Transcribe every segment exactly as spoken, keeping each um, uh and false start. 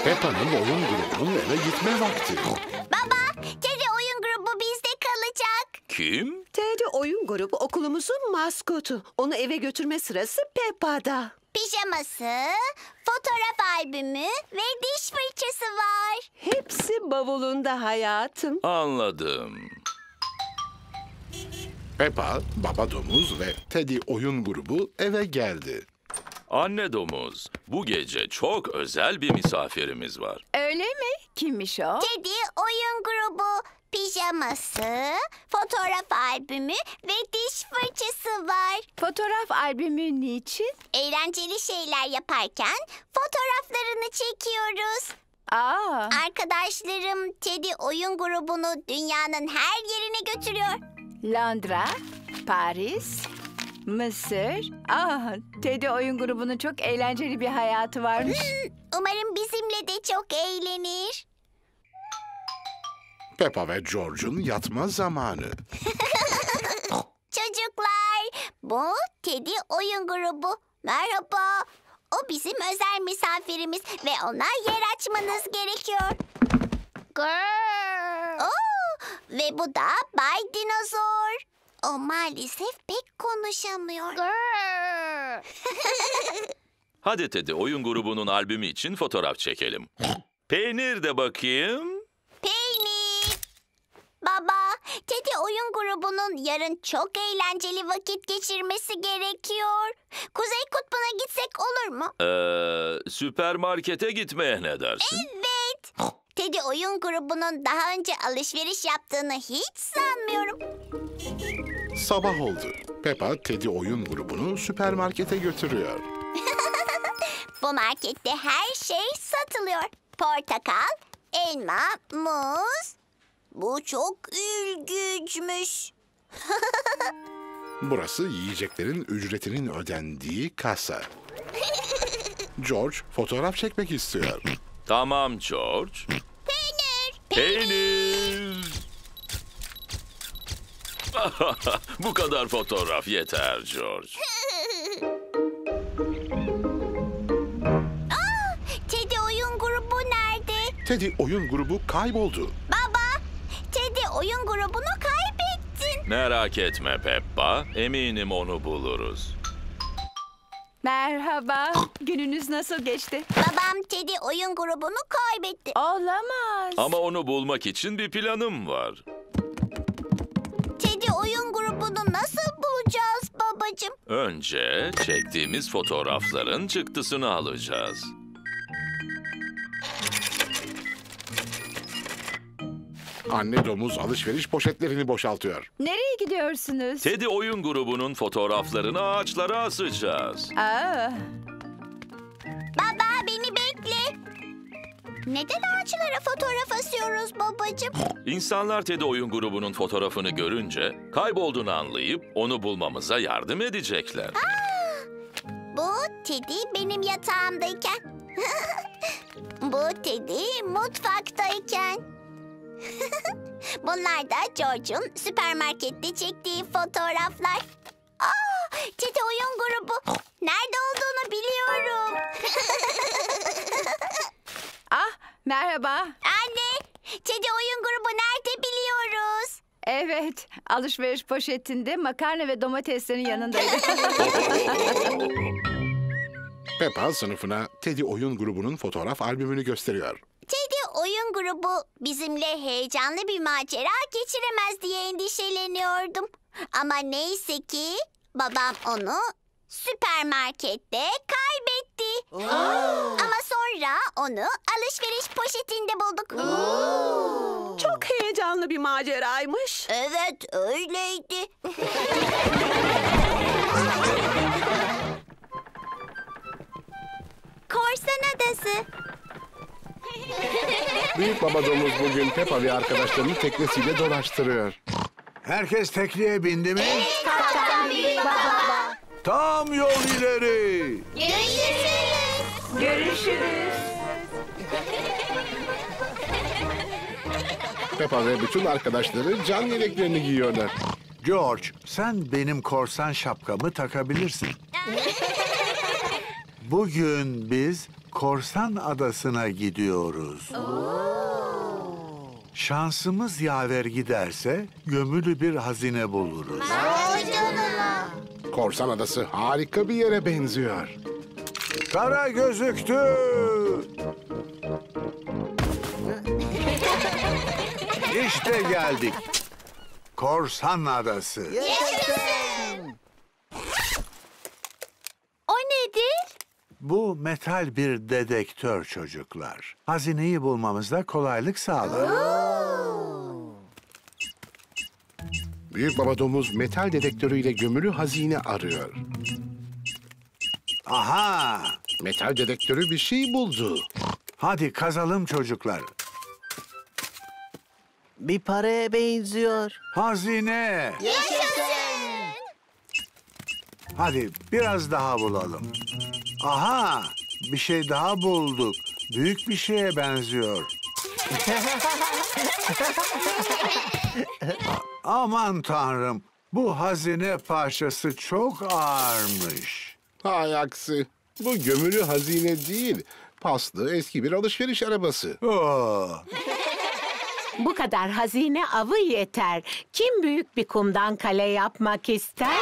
Peppa'nın oyun grubunun eve gitme vakti. Baba, Teddy oyun grubu bizde kalacak. Kim? Teddy oyun grubu okulumuzun maskotu. Onu eve götürme sırası Peppa'da. Pijaması, fotoğraf albümü ve diş fırçası var. Hepsi bavulunda hayatım. Anladım. Peppa, baba domuz ve Teddy oyun grubu eve geldi. Anne domuz, bu gece çok özel bir misafirimiz var. Öyle mi? Kimmiş o? Teddy oyun grubu, pijaması, fotoğraf albümü ve diş fırçası var. Fotoğraf albümü niçin? Eğlenceli şeyler yaparken fotoğraflarını çekiyoruz. Aa, Arkadaşlarım Teddy oyun grubunu dünyanın her yerine götürüyor. Londra, Paris, Mısır. Aa, Teddy oyun grubunun çok eğlenceli bir hayatı varmış. Umarım bizimle de çok eğlenir. Peppa ve George'un yatma zamanı. Çocuklar, bu Teddy oyun grubu. Merhaba. O bizim özel misafirimiz ve ona yer açmanız gerekiyor. Grrr. Oo, ve bu da Bay Dinozor. O maalesef pek konuşamıyor. Hadi Teddy oyun grubunun albümü için fotoğraf çekelim. Peynir de bakayım. Peynir. Baba, Teddy oyun grubunun yarın çok eğlenceli vakit geçirmesi gerekiyor. Kuzey Kutbu'na gitsek olur mu? Ee, süpermarkete gitmeye ne dersin? Evet. Teddy oyun grubunun daha önce alışveriş yaptığını hiç sanmıyorum. Sabah oldu. Peppa, Teddy oyun grubunu süpermarkete götürüyor. Bu markette her şey satılıyor. Portakal, elma, muz. Bu çok ilginçmiş. Burası yiyeceklerin ücretinin ödendiği kasa. George fotoğraf çekmek istiyor. Tamam George. Peynir. Peynir. Bu kadar fotoğraf yeter George. Aa, Teddy oyun grubu nerede? Teddy oyun grubu kayboldu. Baba, Teddy oyun grubunu kaybettin. Merak etme Peppa, eminim onu buluruz. Merhaba, gününüz nasıl geçti? Babam Teddy oyun grubunu kaybetti. Olamaz. Ama onu bulmak için bir planım var. Teddy oyun grubunu nasıl bulacağız babacığım? Önce çektiğimiz fotoğrafların çıktısını alacağız. Anne domuz alışveriş poşetlerini boşaltıyor. Nereye gidiyorsunuz? Teddy oyun grubunun fotoğraflarını ağaçlara asacağız. Aa, Baba beni bekle. Neden ağaçlara fotoğraf asıyoruz babacığım? İnsanlar Teddy oyun grubunun fotoğrafını görünce kaybolduğunu anlayıp onu bulmamıza yardım edecekler. Bu Teddy benim yatağımdayken. Bu Teddy mutfaktayken. Bunlar da George'un süpermarkette çektiği fotoğraflar. Aa, Teddy oyun grubu. Nerede olduğunu biliyorum. ah, merhaba. Anne, Teddy oyun grubu nerede biliyoruz? Evet, alışveriş poşetinde makarna ve domateslerin yanındaydı. Peppa sınıfına Teddy oyun grubunun fotoğraf albümünü gösteriyor. Teddy oyun grubu bizimle heyecanlı bir macera geçiremez diye endişeleniyordum. Ama neyse ki babam onu süpermarkette kaybetti. Ama sonra onu alışveriş poşetinde bulduk. Çok heyecanlı bir maceraymış. Evet, öyleydi. Korsan Adası. Büyük baba domuz bugün Peppa ve arkadaşlarını teknesiyle dolaştırıyor. Herkes tekneye bindi mi? Kaptan Büyük Baba. Tam yol ileri. Görüşürüz. Görüşürüz. Peppa ve bütün arkadaşları can yeleklerini giyiyorlar. George, sen benim korsan şapkamı takabilirsin. Bugün biz Korsan Adası'na gidiyoruz. Şansımız yaver giderse gömülü bir hazine buluruz. Vay canına. Korsan Adası harika bir yere benziyor. Kara gözüktü. İşte geldik. Korsan Adası. O nedir? Bu metal bir dedektör çocuklar. Hazineyi bulmamızda kolaylık sağlar. Büyük baba domuz metal dedektörüyle gömülü hazine arıyor. Aha! Metal dedektörü bir şey buldu. Hadi kazalım çocuklar. Bir paraya benziyor. Hazine! Yaşasın. Hadi biraz daha bulalım. Aha! Bir şey daha bulduk. Büyük bir şeye benziyor. A- Aman tanrım. Bu hazine parçası çok ağırmış. Hay aksi. Bu gömülü hazine değil. Paslı eski bir alışveriş arabası. Oh. Bu kadar hazine avı yeter. Kim büyük bir kumdan kale yapmak ister?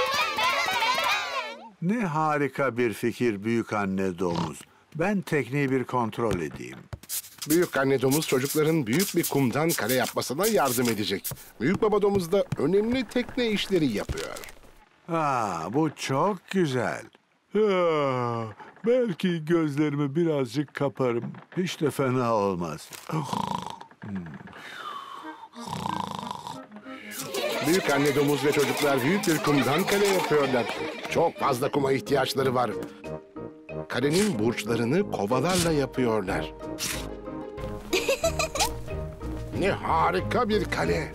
Ne harika bir fikir büyük anne domuz. Ben tekneyi bir kontrol edeyim. Büyük anne domuz çocukların büyük bir kumdan kale yapmasına yardım edecek. Büyük baba domuz da önemli tekne işleri yapıyor. Ha, bu çok güzel. Ha, belki gözlerimi birazcık kaparım. Hiç de fena olmaz. Büyük anne domuz ve çocuklar büyük bir kumdan kale yapıyorlar. Çok fazla kuma ihtiyaçları var. Kalenin burçlarını kovalarla yapıyorlar. Ne harika bir kale.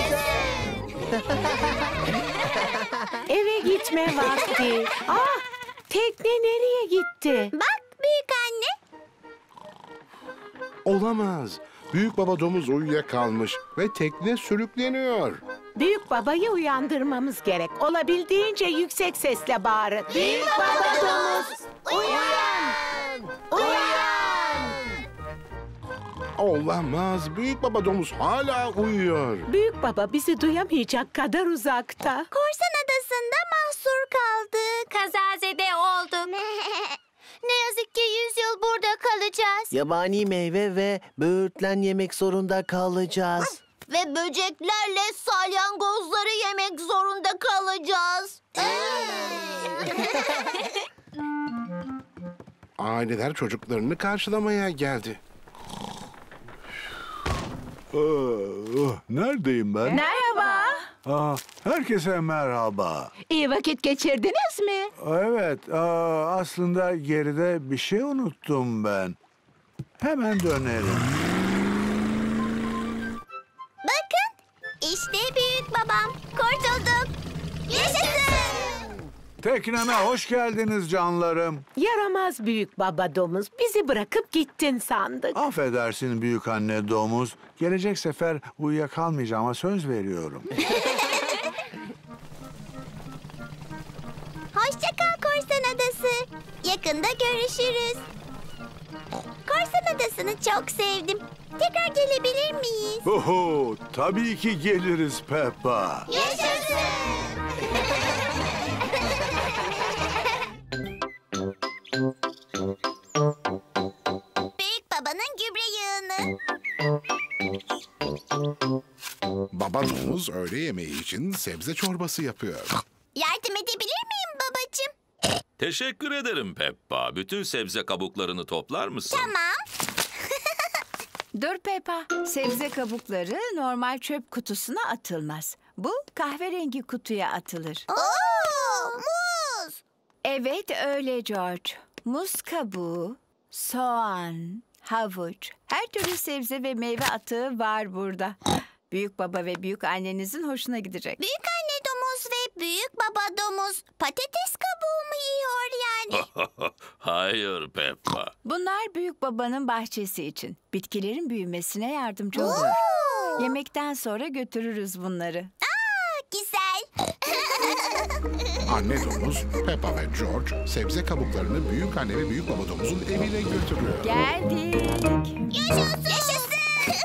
Eve gitme vakti. Ah, tekne nereye gitti? Bak büyük anne. Olamaz. Büyük baba domuz uyuyakalmış ve tekne sürükleniyor. Büyük babayı uyandırmamız gerek. Olabildiğince yüksek sesle bağırın. Büyük baba domuz, uyan! Uyan! Olamaz. Büyük baba domuz hala uyuyor. Büyük baba bizi duyamayacak kadar uzakta. Korsan Adası'nda mahsur kaldık. Kazazede olduk. Ne yazık ki yüz yıl burada kalacağız. Yabani meyve ve böğürtlen yemek zorunda kalacağız. Ve böceklerle salyangozları yemek zorunda kalacağız. Aileler çocuklarını karşılamaya geldi. Ah, neredeyim ben? Merhaba. Aa, herkese merhaba. İyi vakit geçirdiniz mi? Evet, aa, aslında geride bir şey unuttum ben. Hemen dönerim. Bakın, işte büyük babam. Kurtulduk. Yaşasın. Tekneme hoş geldiniz canlarım. Yaramaz büyük baba domuz. Bizi bırakıp gittin sandık. Affedersin büyük anne domuz. Gelecek sefer uyuyakalmayacağıma söz veriyorum. Hoşça kal Korsan Adası. Yakında görüşürüz. Korsan Adası'nı çok sevdim. Tekrar gelebilir miyiz? Oho, tabii ki geliriz Peppa. Yaşasın. Büyük babanın gübre yığını. Baba domuz öğle yemeği için sebze çorbası yapıyor. Yardım edebilir miyim babacığım? Teşekkür ederim Peppa. Bütün sebze kabuklarını toplar mısın? Tamam. Dur Peppa. Sebze kabukları normal çöp kutusuna atılmaz. Bu kahverengi kutuya atılır. Oo, muz. Evet öyle George. Muz kabuğu, soğan, havuç, her türlü sebze ve meyve atığı var burada. Büyük baba ve büyük annenizin hoşuna gidecek. Büyük anne domuz ve büyük baba domuz patates kabuğu mu yiyor yani? Hayır Peppa. Bunlar büyük babanın bahçesi için. Bitkilerin büyümesine yardımcı oluyor. Oo, Yemekten sonra götürürüz bunları. güzel. Anne domuz, Peppa ve George sebze kabuklarını büyük anne ve büyük baba domuzun evine götürüyor. Geldik. Yaşasın. Yaşasın.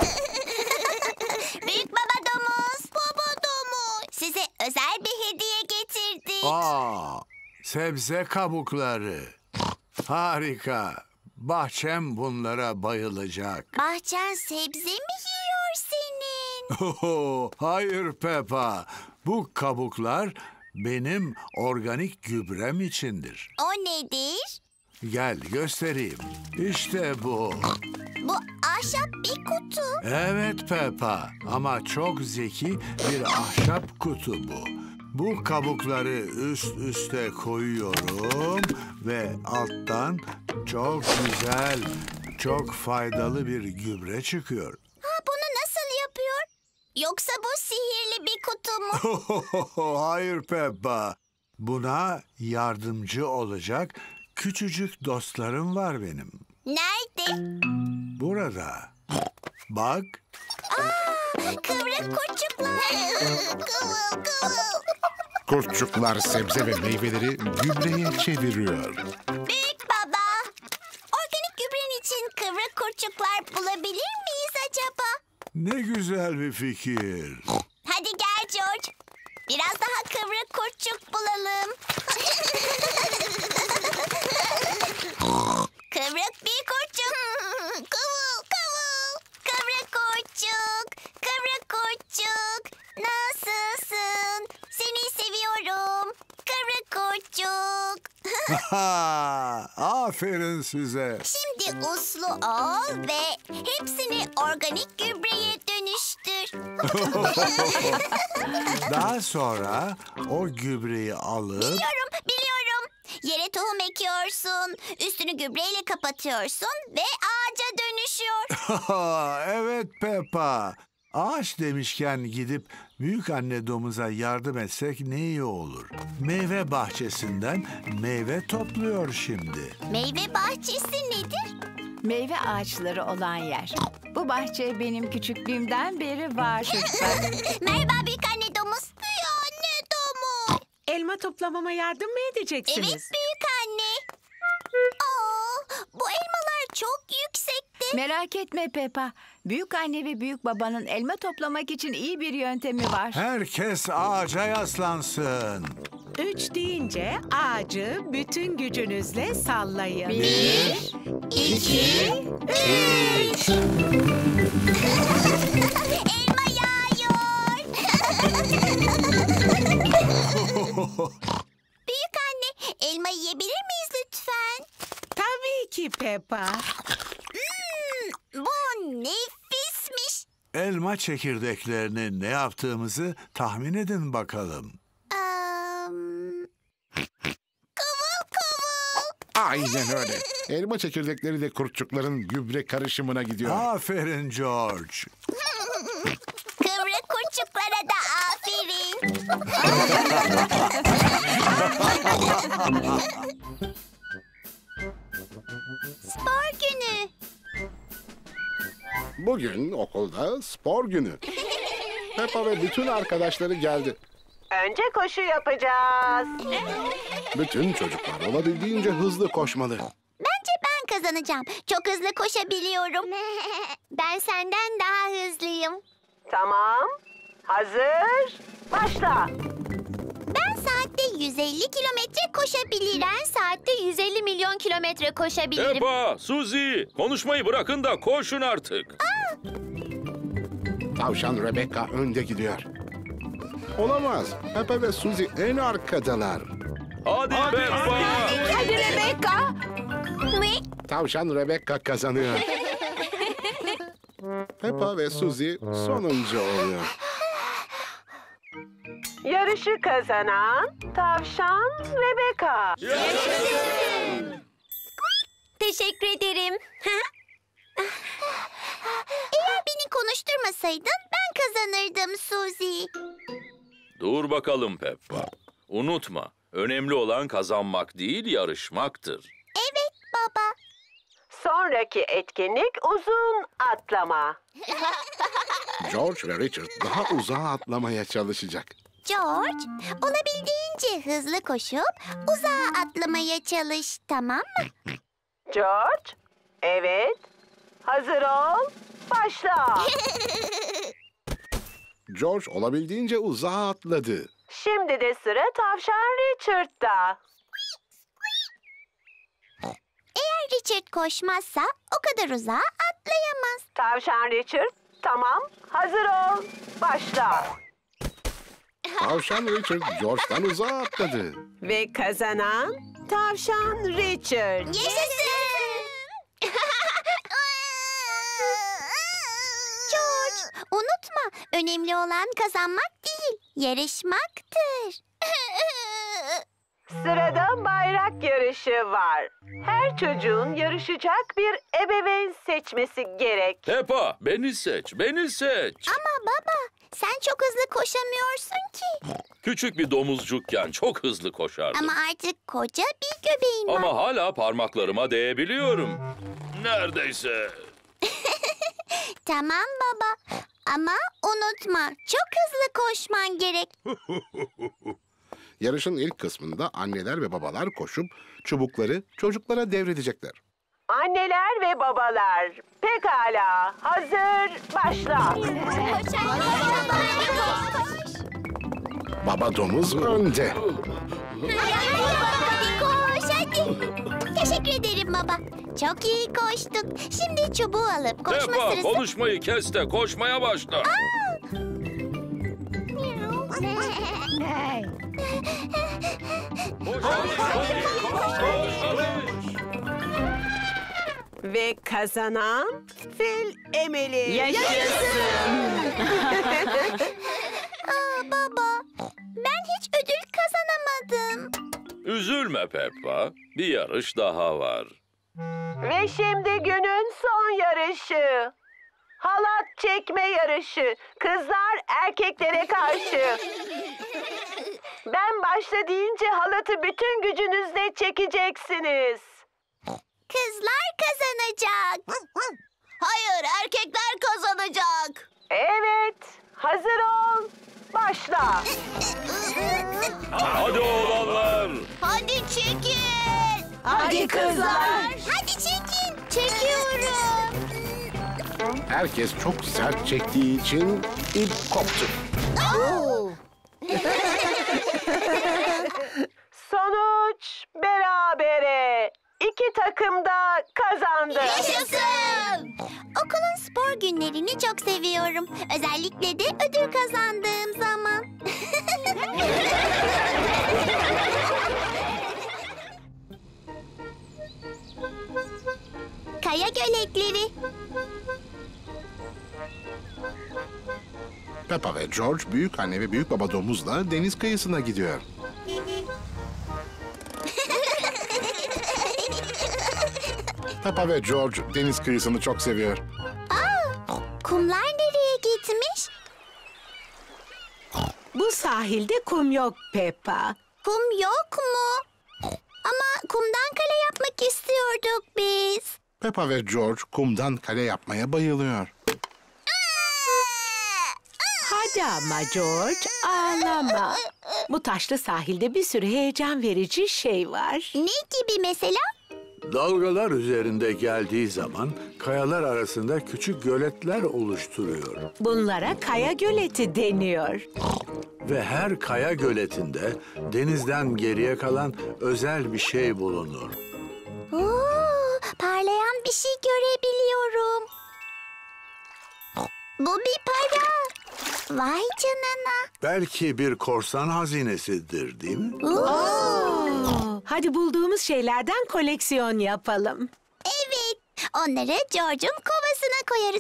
Büyük baba domuz. Baba domuz. Size özel bir hediye getirdik. Aa, sebze kabukları. Harika. Bahçem bunlara bayılacak. Bahçen sebze mi yiyor senin? Oho, hayır Peppa. Bu kabuklar benim organik gübrem içindir. O nedir? Gel göstereyim. İşte bu. Bu ahşap bir kutu. Evet Peppa, ama çok zeki bir ahşap kutu bu. Bu kabukları üst üste koyuyorum ve alttan çok güzel, çok faydalı bir gübre çıkıyor. Ha, bunu nasıl yapıyor? Yoksa bu sihirli bir kutu mu? Hayır Peppa, buna yardımcı olacak küçücük dostlarım var benim. Nerede? Burada. Bak. Kıvrık kurtçuklar. Kıvıl kıvıl. Kurtçuklar sebze ve meyveleri gübreye çeviriyor. Büyük baba. Organik gübren için kıvrık kurtçuklar bulabilir miyiz acaba? Ne güzel bir fikir. Hadi gel George. Biraz daha kıvrık kurtçuk bulalım. Kıvrık bir kurtçuk. Kıvıl kıvıl. Kıvrık kurtçuk. Kıvrık kurtçuk. Nasılsın? Seni seviyorum. Kıvrık kurtçuk. Ha, aferin size. Şimdi uslu ol ve hepsini organik gübreye dönüştür. Daha sonra o gübreyi alıp... Biliyorum, biliyorum. Yere tohum ekiyorsun, üstünü gübreyle kapatıyorsun ve ağaca dönüşüyor. Evet Peppa. Ağaç demişken gidip büyük anne domuza yardım etsek ne iyi olur. Meyve bahçesinden meyve topluyor şimdi. Meyve bahçesi nedir? Meyve ağaçları olan yer. Bu bahçe benim küçüklüğümden beri var çocuklar. Merhaba büyük anne domuz. Büyük anne domuz. Elma toplamama yardım mı edeceksiniz? Evet büyük anne. Aa, bu elmalar çok yüksekte. Merak etme Peppa. Büyük anne ve büyük babanın elma toplamak için iyi bir yöntemi var. Herkes ağaca yaslansın. Üç deyince ağacı bütün gücünüzle sallayın. Bir, İki, üç. Elma yağıyor. Büyük anne, elma yiyebilir miyiz lütfen? Tabii ki Peppa. Hmm, bu nefismiş. Elma çekirdeklerini ne yaptığımızı tahmin edin bakalım. Um, kıvıl kıvıl. Aynen öyle. Elma çekirdekleri de kurtçukların gübre karışımına gidiyor. Aferin George. Kıvrık kurtçuklara da aferin. Spor günü. Bugün okulda spor günü. Peppa ve bütün arkadaşları geldi. Önce koşu yapacağız. Bütün çocuklar olabildiğince hızlı koşmalı. Bence ben kazanacağım. Çok hızlı koşabiliyorum. Ben senden daha hızlıyım. Tamam. Hazır. Başla. Ben saatte yüz elli kilometre koşabilirim. Ben saatte yüz elli milyon kilometre koşabilirim. Peppa, Suzy, konuşmayı bırakın da koşun artık. Tavşan Rebecca önde gidiyor. Olamaz. Peppa ve Suzy en arkadalar. Hadi, Peppa. Hadi Rebecca. Tavşan Rebecca kazanıyor. Peppa ve Suzy sonuncu oluyor. Yarışı kazanan tavşan Rebecca. Teşekkür ederim. Eğer beni konuşturmasaydın ben kazanırdım Suzy. Dur bakalım Peppa. Unutma, önemli olan kazanmak değil, yarışmaktır. Evet baba. Sonraki etkinlik uzun atlama. George ve Richard daha uzağa atlamaya çalışacak. George, olabildiğince hızlı koşup uzağa atlamaya çalış, tamam mı? George, evet. Hazır ol, başla. George olabildiğince uzağa atladı. Şimdi de sıra tavşan Richard'da. Eğer Richard koşmazsa o kadar uzağa atlayamaz. Tavşan Richard, tamam. Hazır ol, başla. Tavşan Richard George'dan uzağa atladı. Ve kazanan tavşan Richard. Yaşasın! George, unutma, önemli olan kazanmak değil, yarışmaktır. Sırada bayrak yarışı var. Her çocuğun yarışacak bir ebeveyn seçmesi gerek. Peppa, beni seç, beni seç. Ama baba, sen çok hızlı koşamıyorsun ki. Küçük bir domuzcukken çok hızlı koşardım. Ama artık koca bir göbeğin var. Ama hala parmaklarıma değebiliyorum. Neredeyse. Tamam baba, ama unutma, çok hızlı koşman gerek. Yarışın ilk kısmında anneler ve babalar koşup çubukları çocuklara devredecekler. Anneler ve babalar, pekala, hazır, başla. Baba domuz önde. Hadi koş, hadi. Teşekkür ederim baba. Çok iyi koştun. Şimdi çubuğu alıp koşma Peppa, sırası... konuşmayı kes de koşmaya başla. Koş, hadi, koş, koş, hadi. Ve kazanan Fil Emily. Aa, baba, ben hiç ödül kazanamadım. Üzülme Peppa, bir yarış daha var. Ve şimdi günün son yarışı. Halat çekme yarışı. Kızlar erkeklere karşı. Ben başla deyince halatı bütün gücünüzle çekeceksiniz. Kızlar kazanacak. Hayır, erkekler kazanacak. Evet, hazır ol. Başla. Hadi oğlanlar. Hadi çekin. Hadi kızlar. Hadi çekin. Çekiyorum. Herkes çok sert çektiği için ip koptu. Sonuç berabere. İki takım da kazandı. Yaşasın. Okulun spor günlerini çok seviyorum. Özellikle de ödül kazandığım zaman. Kaya göletleri. Peppa ve George büyük anne ve büyük baba domuzla deniz kıyısına gidiyor. Peppa ve George deniz kıyısını çok seviyor. Aa, kumlar nereye gitmiş? Bu sahilde kum yok Peppa. Kum yok mu? Ama kumdan kale yapmak istiyorduk biz. Peppa ve George kumdan kale yapmaya bayılıyor. Hadi ama George, ağlama. Bu taşlı sahilde bir sürü heyecan verici şey var. Ne gibi mesela? Dalgalar üzerinde geldiği zaman kayalar arasında küçük göletler oluşturuyor. Bunlara kaya göleti deniyor. Ve her kaya göletinde denizden geriye kalan özel bir şey bulunur. Oo, parlayan bir şey görebiliyorum. Bu bir para. Vay canına. Belki bir korsan hazinesidir, değil mi? Oo, hadi bulduğumuz şeylerden koleksiyon yapalım. Evet, onları George'un kovasına koyarız.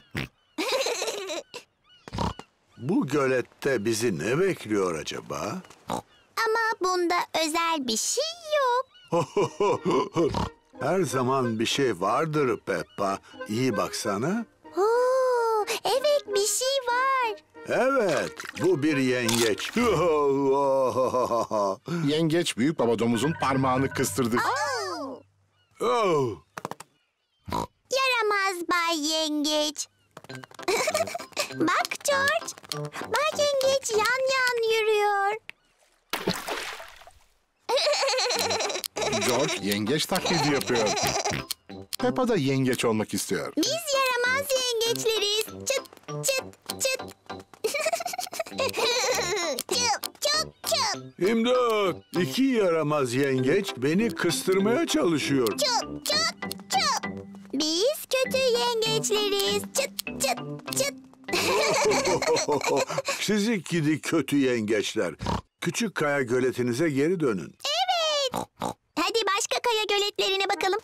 Bu gölette bizi ne bekliyor acaba? Ama bunda özel bir şey yok. Her zaman bir şey vardır Peppa. İyi baksana. Oo, evet bir şey var. Evet, bu bir yengeç. Yengeç büyük baba domuzun parmağını kıstırdı. Oo, Oh! yaramaz Bay Yengeç. Bak George. Bak yengeç yan yan yürüyor. George yengeç taklidi yapıyor. Peppa da yengeç olmak istiyor. Biz yaramaz yengeçleriz. Çıt çıt çıt. Çıt çıt çıt. İmdat! İki yaramaz yengeç beni kıstırmaya çalışıyor. Çıt çıt çıt. Biz kötü yengeçleriz. Çıt çıt çıt. Sizi gidi kötü yengeçler. Küçük kaya göletinize geri dönün. Evet. Hadi başka kaya göletlerine bakalım.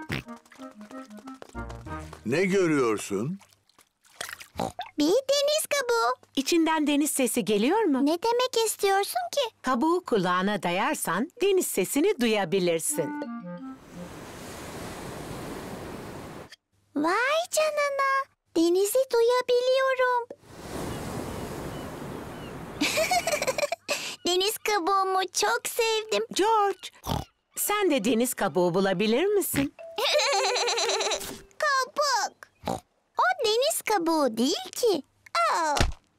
Ne görüyorsun? Bir deniz kabuğu. İçinden deniz sesi geliyor mu? Ne demek istiyorsun ki? Kabuğu kulağına dayarsan deniz sesini duyabilirsin. Vay canına. Denizi duyabiliyorum. Deniz kabuğumu çok sevdim. George, sen de deniz kabuğu bulabilir misin? Kabuk. O deniz kabuğu değil ki. Aa,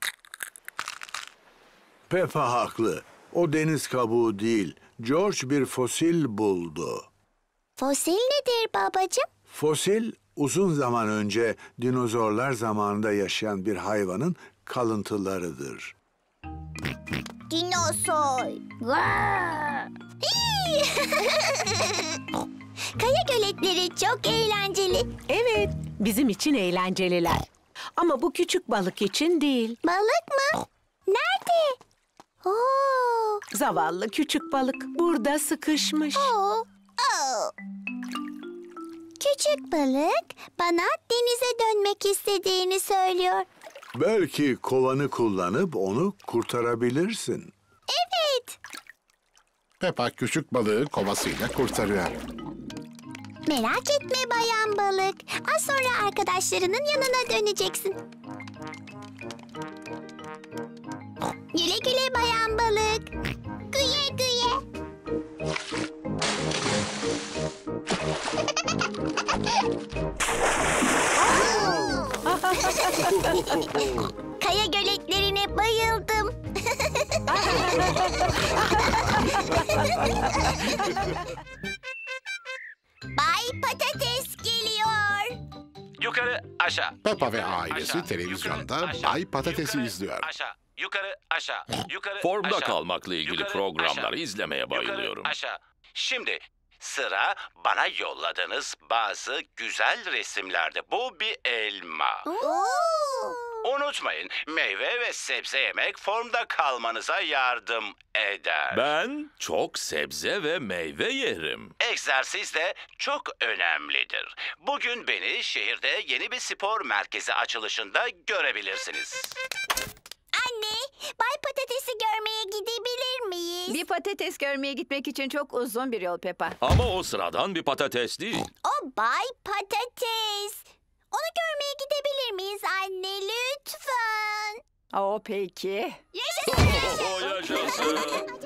Peppa haklı. O deniz kabuğu değil. George bir fosil buldu. fosil nedir babacığım? Fosil, uzun zaman önce dinozorlar zamanında yaşayan bir hayvanın kalıntılarıdır. Dinozor. Kaya göletleri çok eğlenceli. Evet, bizim için eğlenceliler. Ama bu küçük balık için değil. Balık mı? Nerede? Oo. Zavallı küçük balık burada sıkışmış. Oo. Oo. Küçük balık bana denize dönmek istediğini söylüyor. Belki kovanı kullanıp onu kurtarabilirsin. Evet. Peppa küçük balığı kovasıyla kurtarıyor. Merak etme bayan balık. Az sonra arkadaşlarının yanına döneceksin. Güle güle bayan balık. Güye güye. Kaya göletlerine bayıldım. Bay Patates geliyor. Yukarı, aşağı. Peppa ve ailesi Aşağı, televizyonda yukarı, aşağı, Bay Patates'i yukarı, izliyor. Aşağı, yukarı, aşağı, yukarı, Formda aşağı, kalmakla ilgili yukarı, programları aşağı, izlemeye bayılıyorum. Yukarı, aşağı. Şimdi sıra bana yolladığınız bazı güzel resimlerde. Bu bir elma. Oo. Unutmayın, meyve ve sebze yemek formda kalmanıza yardım eder. Ben çok sebze ve meyve yerim. Egzersiz de çok önemlidir. Bugün beni şehirde yeni bir spor merkezi açılışında görebilirsiniz. Anne, Bay Patates'i görmeye gidebilir miyiz? Bir patates görmeye gitmek için çok uzun bir yol Peppa. Ama o sıradan bir patates değil. O Bay Patates. Onu görmeye gidebilir miyiz anne lütfen? O peki. O yaşasın.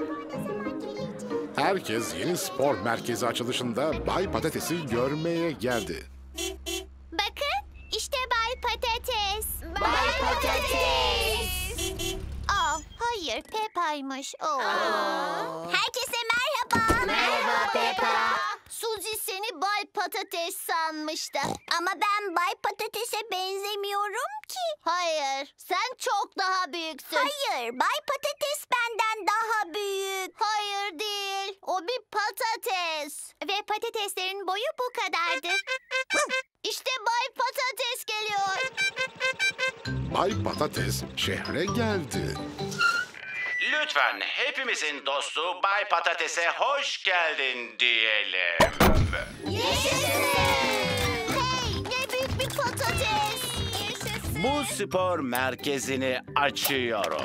Herkes yeni spor merkezi açılışında Bay Patates'i görmeye geldi. Bakın işte Bay Patates. Bay Patates. Aa, hayır Peppa'ymış. Oo. Herkese merhaba. Merhaba Peppa. Suzy seni Bay Patates sanmıştı. Ama ben Bay Patates'e benzemiyorum ki. Hayır, sen çok daha büyüksün. Hayır, Bay Patates benden daha büyük. Hayır değil, o bir patates. Ve patateslerin boyu bu kadardır. İşte Bay Patates geliyor. Bay Patates şehre geldi. Lütfen hepimizin dostu Bay Patates'e hoş geldin diyelim. Yaşasın. Hey, ne büyük bir patates. Yaşasın. Bu spor merkezini açıyorum.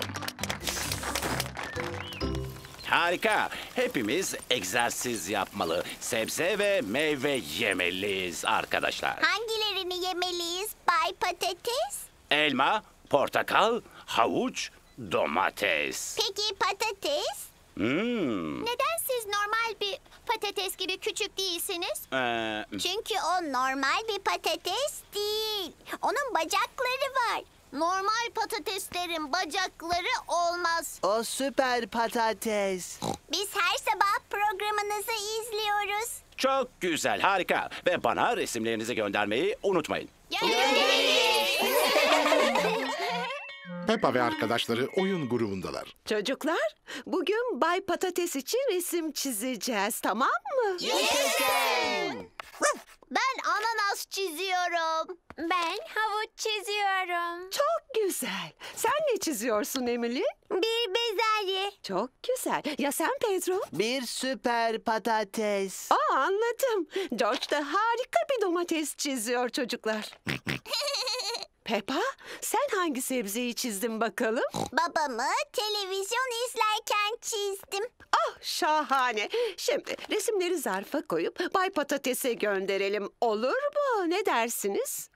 Harika. Hepimiz egzersiz yapmalı. Sebze ve meyve yemeliyiz arkadaşlar. Hangilerini yemeliyiz Bay Patates? Elma, portakal, havuç, domates. Peki patates? Hmm. Neden siz normal bir patates gibi küçük değilsiniz? Ee, Çünkü o normal bir patates değil. Onun bacakları var. Normal patateslerin bacakları olmaz. O süper patates. Biz her sabah programınızı izliyoruz. Çok güzel, harika. Ve bana resimlerinizi göndermeyi unutmayın. Peppa ve arkadaşları oyun grubundalar. Çocuklar, bugün Bay Patates için resim çizeceğiz, tamam mı? Ben ananas çiziyorum. Ben havuç çiziyorum. Çok güzel. Sen ne çiziyorsun Emily? Bir bezelye. Çok güzel. Ya sen Pedro? Bir süper patates. Aa, anladım. George da harika bir domates çiziyor çocuklar. Peppa, sen hangi sebzeyi çizdin bakalım? Babamı televizyon izlerken çizdim. Ah, şahane. Şimdi resimleri zarfa koyup Bay Patates'e gönderelim. Olur mu? Ne dersiniz?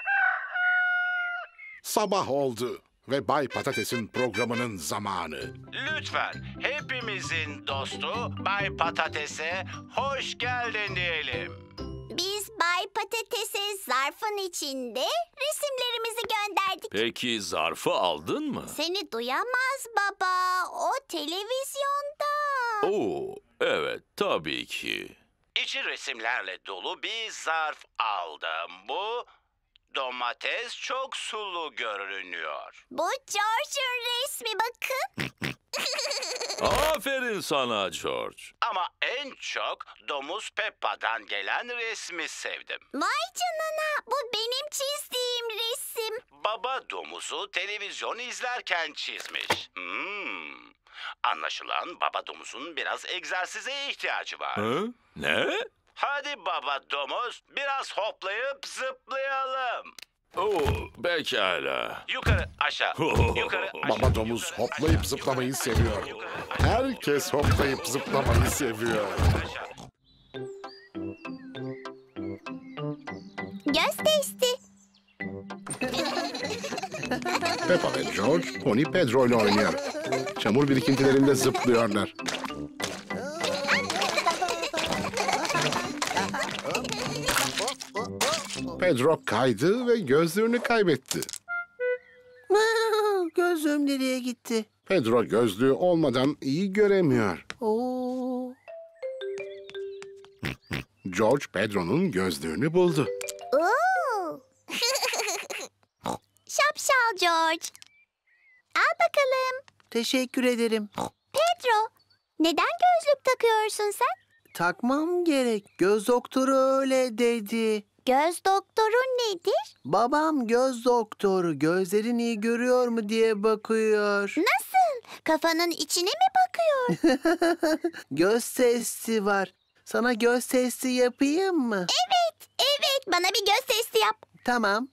Sabah oldu ve Bay Patates'in programının zamanı. Lütfen hepimizin dostu Bay Patates'e hoş geldin diyelim. Biz Bay Patates'e zarfın içinde resimlerimizi gönderdik. Peki zarfı aldın mı? Seni duyamaz baba. O televizyonda. Oo, evet tabii ki. İçi resimlerle dolu bir zarf aldım. Bu domates çok sulu görünüyor. Bu George'un resmi bakın. Aferin sana George. Ama en çok domuz Peppa'dan gelen resmi sevdim. Vay canına, bu benim çizdiğim resim. Baba domuzu televizyon izlerken çizmiş. Hmm. Anlaşılan baba domuzun biraz egzersize ihtiyacı var. Hı? Ne? Hadi baba domuz biraz hoplayıp zıplayalım. Oo, pekala. Yukarı aşağı. Yukarı aşağı. Baba domuz yukarı, hoplayıp aşağı, zıplamayı yukarı, seviyor. yukarı, aşağı. Herkes hoplayıp zıplamayı seviyor. Aşağı. Göz testi. Peppa ve George, Pony Pedro ile oynuyor. Çamur birikintilerinde zıplıyorlar. Pedro kaydı ve gözlüğünü kaybetti. Gözüm nereye gitti? Pedro gözlüğü olmadan iyi göremiyor. Oo. George Pedro'nun gözlüğünü buldu. Oo. Şapşal George. Al bakalım. Teşekkür ederim. Pedro, neden gözlük takıyorsun sen? Takmam gerek. Göz doktoru öyle dedi. Göz doktoru nedir? Babam göz doktoru. Gözlerin iyi görüyor mu diye bakıyor. Nasıl? Kafanın içine mi bakıyor? Göz testi var. Sana göz testi yapayım mı? Evet, evet. Bana bir göz testi yap. Tamam.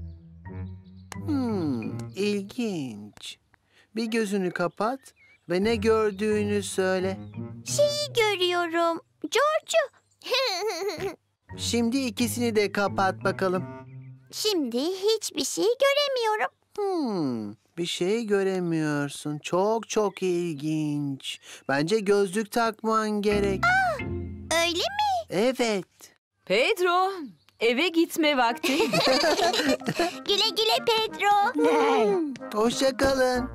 Hmm, ilginç. Bir gözünü kapat ve ne gördüğünü söyle. Şeyi görüyorum. George'u. Şimdi ikisini de kapat bakalım. Şimdi hiçbir şey göremiyorum. Hmm, bir şey göremiyorsun. Çok çok ilginç. Bence gözlük takman gerek. Öyle mi? Evet. Pedro, eve gitme vakti. Güle güle Pedro. Hoşça kalın.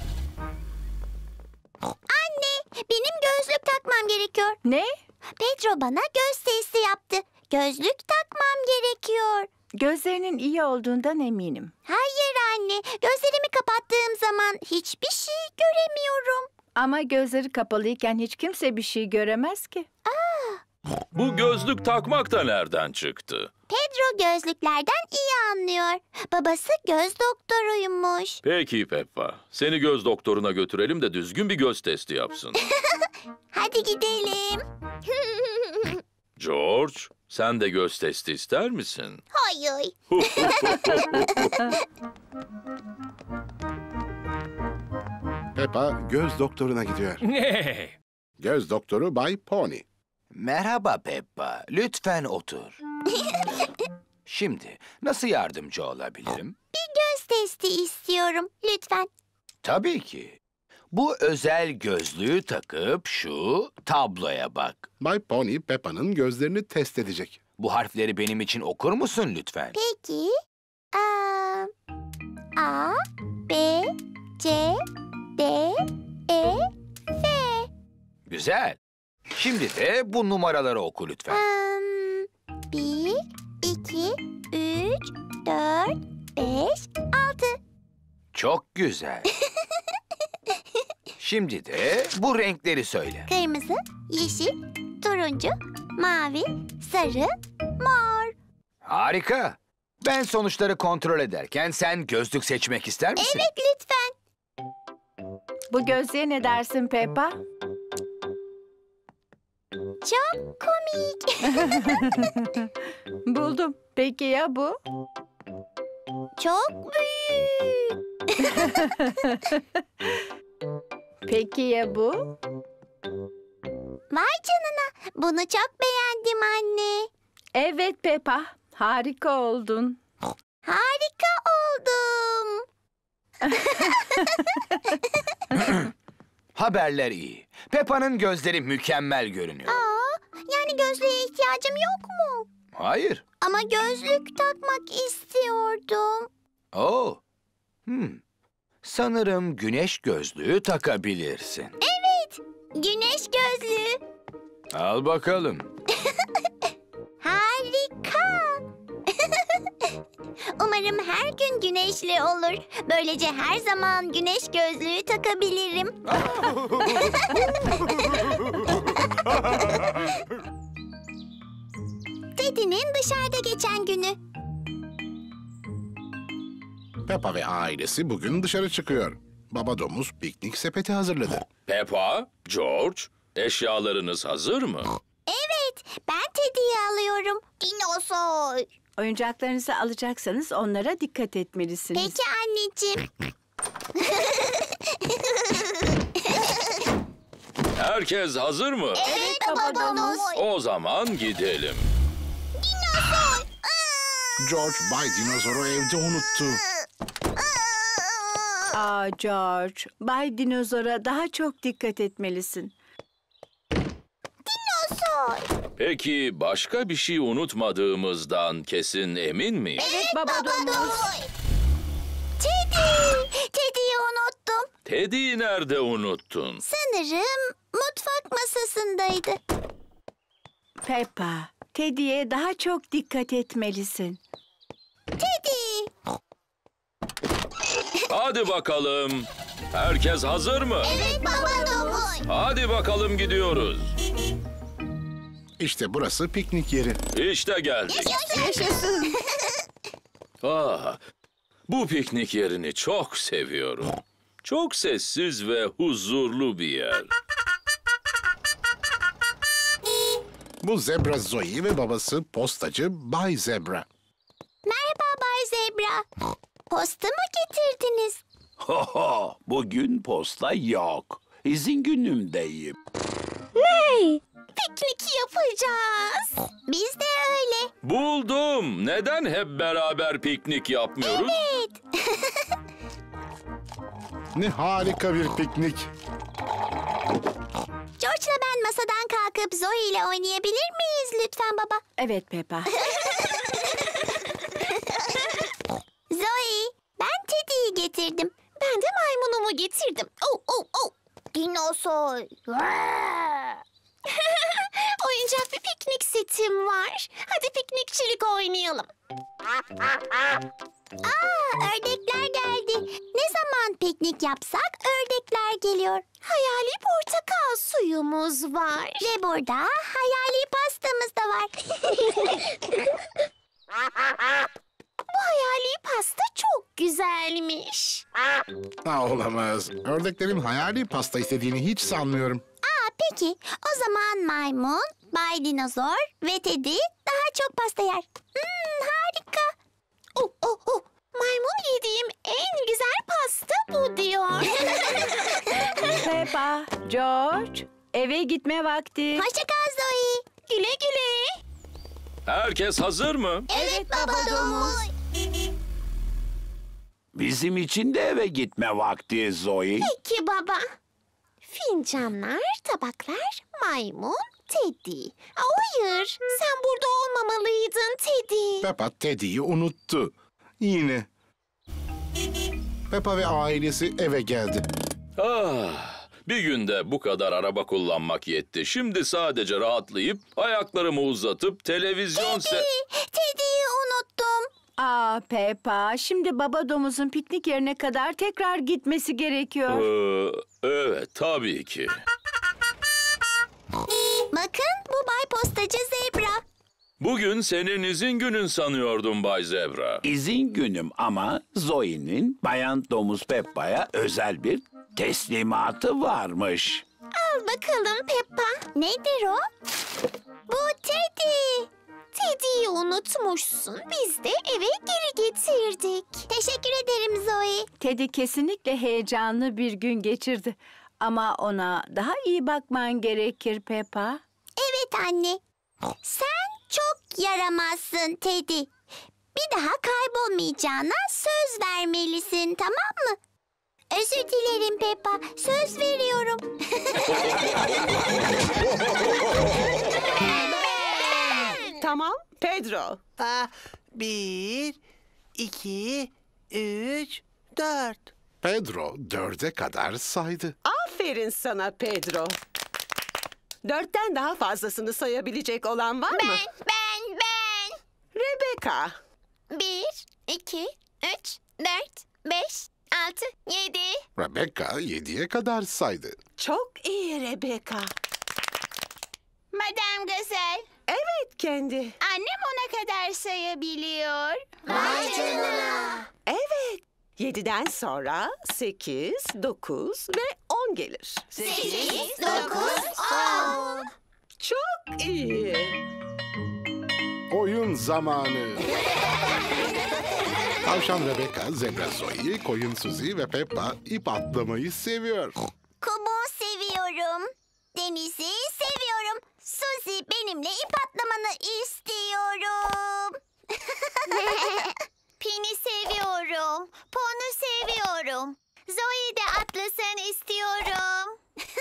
Anne, benim gözlük takmam gerekiyor. Ne? Pedro bana göz testi yaptı. Gözlük takmam gerekiyor. Gözlerinin iyi olduğundan eminim. Hayır anne, gözlerimi kapattığım zaman hiçbir şey göremiyorum. Ama gözleri kapalıyken hiç kimse bir şey göremez ki. Bu gözlük takmak da nereden çıktı? Pedro gözlüklerden iyi anlıyor. Babası göz doktoruymuş. Peki Peppa, seni göz doktoruna götürelim de düzgün bir göz testi yapsın. Hadi gidelim. George, sen de göz testi ister misin? Hayır. Peppa göz doktoruna gidiyor. Göz doktoru Bay Pony. Merhaba Peppa, lütfen otur. Şimdi nasıl yardımcı olabilirim? Bir göz testi istiyorum. Lütfen. Tabii ki. Bu özel gözlüğü takıp şu tabloya bak. Bay Pony Peppa'nın gözlerini test edecek. Bu harfleri benim için okur musun lütfen? Peki. Aa, A, B, C, D, E, F. Güzel. Şimdi de bu numaraları oku lütfen. Hmm, bir, iki, üç, dört, beş, altı. Çok güzel. Şimdi de bu renkleri söyle. Kırmızı, yeşil, turuncu, mavi, sarı, mor. Harika. Ben sonuçları kontrol ederken sen gözlük seçmek ister misin? Evet, lütfen. Bu gözlüğe ne dersin Peppa? Çok komik. Buldum. Peki ya bu? Çok büyük. Peki ya bu? Vay canına. Bunu çok beğendim anne. Evet Peppa. Harika oldun. Harika oldum. Haberler iyi. Peppa'nın gözleri mükemmel görünüyor. Aa, yani gözlüğe ihtiyacım yok mu? Hayır. Ama gözlük takmak istiyordum. Oo. Hmm. Sanırım güneş gözlüğü takabilirsin. Evet, güneş gözlüğü. Al bakalım. Harika. Umarım her gün güneşli olur. Böylece her zaman güneş gözlüğü takabilirim. Teddy'nin dışarıda geçen günü. Peppa ve ailesi bugün dışarı çıkıyor. Baba domuz piknik sepeti hazırladı. Peppa, George, eşyalarınız hazır mı? Evet, ben Teddy'yi alıyorum. Dinozor. Oyuncaklarınızı alacaksanız onlara dikkat etmelisiniz. Peki anneciğim. Herkes hazır mı? Evet baba domuz. O zaman gidelim. Dinozor. George Bay Dinozor'u evde unuttu. Aa George, Bay Dinozor'a daha çok dikkat etmelisin. Dinozor. Peki başka bir şey unutmadığımızdan kesin emin miyiz? Evet baba domuz. Teddy. Teddy'yi unuttum. Teddy'yi nerede unuttun? Sanırım mutfak masasındaydı. Peppa, Teddy'ye daha çok dikkat etmelisin. Teddy. Hadi bakalım. Herkes hazır mı? Evet baba domuz. Hadi bakalım gidiyoruz. İşte burası piknik yeri. İşte geldik. Yaşasın. Ah, bu piknik yerini çok seviyorum. Çok sessiz ve huzurlu bir yer. Bu Zebra Zoe ve babası postacı Bay Zebra. Merhaba Bay Zebra. Posta mı getirdiniz? Ho ho, bugün posta yok. İzin günümdeyim. Ne? Piknik yapacağız. Biz de öyle. Buldum. Neden hep beraber piknik yapmıyoruz? Evet. Ne harika bir piknik. George'la ben masadan kalkıp Zoe ile oynayabilir miyiz lütfen baba? Evet Peppa. Zoe, ben Teddy'yi getirdim. Ben de maymunumu getirdim. Oh, oh, oh. Dinozor. Oyuncak bir piknik setim var. Hadi piknikçilik oynayalım. Aa, ördekler geldi. Ne zaman piknik yapsak ördekler geliyor. Hayali portakal suyumuz var. Ve burada hayali pastamız da var. Bu hayali pasta çok güzelmiş. Ha, olamaz. Ördeklerin hayali pasta istediğini hiç sanmıyorum. Aa, peki o zaman maymun, Bay Dinozor ve Teddy daha çok pasta yer. Hmm, harika. Oh, oh, oh. Maymun yediğim en güzel pasta bu diyor. Peppa, George, eve gitme vakti. Hoşça kal Zoe. Güle güle. Herkes hazır mı? Evet baba domuz. Bizim için de eve gitme vakti Zoe. Peki baba. Fincanlar, tabaklar, maymun, Teddy. Hayır, sen burada olmamalıydın Teddy. Peppa Teddy'yi unuttu. Yine. Peppa ve ailesi eve geldi. Ah, bir günde bu kadar araba kullanmak yetti. Şimdi sadece rahatlayıp ayaklarımı uzatıp televizyon se... Teddy'yi unuttum. Aa Peppa, şimdi baba domuzun piknik yerine kadar tekrar gitmesi gerekiyor. Ee, evet, tabii ki. Bakın bu Bay Postacı Zebra. Bugün senin izin günün sanıyordum Bay Zebra. İzin günüm ama Zoe'nin Bayan Domuz Peppa'ya özel bir teslimatı varmış. Al bakalım Peppa. Nedir o? Bu Teddy. Teddy'yi unutmuşsun. Biz de eve geri getirdik. Teşekkür ederim Zoe. Teddy kesinlikle heyecanlı bir gün geçirdi. Ama ona daha iyi bakman gerekir Peppa. Evet anne. Sen çok yaramazsın Teddy. Bir daha kaybolmayacağına söz vermelisin, tamam mı? Özür dilerim Peppa. Söz veriyorum. Tamam, Pedro. Ah, bir, iki, üç, dört. Pedro dörde kadar saydı. Aferin sana Pedro. Dörtten daha fazlasını sayabilecek olan var mı? Ben, ben, ben. Rebecca. Bir, iki, üç, dört, beş, altı, yedi. Rebecca yediye kadar saydı. Çok iyi Rebecca. Madame Gazelle. Evet kendi. Annem ona kadar sayabiliyor. Vay canına. Evet. Yediden sonra sekiz, dokuz ve on gelir. Sekiz, dokuz, on. Çok iyi. Oyun zamanı. Tavşan Rebecca, Zebra Zoe, Koyun Suzy ve Peppa ip atlamayı seviyor. Kumu seviyorum. Denizi seviyorum. Suzy benimle ip atlamanı istiyorum. Pin'i seviyorum. Pon'u seviyorum. Zoe de atlasın istiyorum.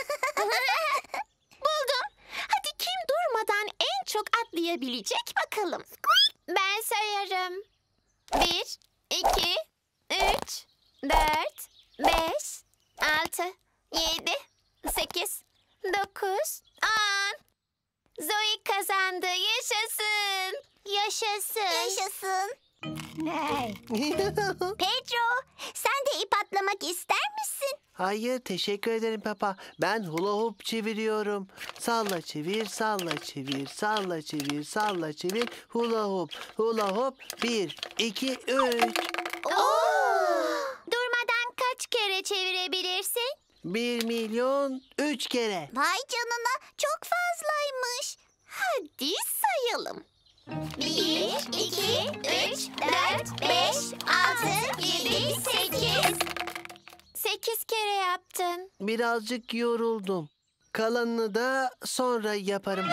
Buldum. Hadi kim durmadan en çok atlayabilecek bakalım. Ben sayarım. Bir, iki, üç, dört, beş, altı, yedi, sekiz, dokuz, on. Zoe kazandı. Yaşasın. Yaşasın. Yaşasın. Ne? Pedro, sen de ip atlamak ister misin? Hayır, teşekkür ederim Peppa. Ben hula hoop çeviriyorum. Salla çevir, salla çevir, salla çevir, salla çevir. Hula hoop, hula hoop. Bir, iki, üç. Oo! Durmadan kaç kere çevirebilirsin? Bir milyon üç kere. Vay canına, çok fazlaymış. Hadi sayalım. Bir, iki, üç, dört, beş, altı, yedi, sekiz. Sekiz kere yaptın. Birazcık yoruldum. Kalanını da sonra yaparım.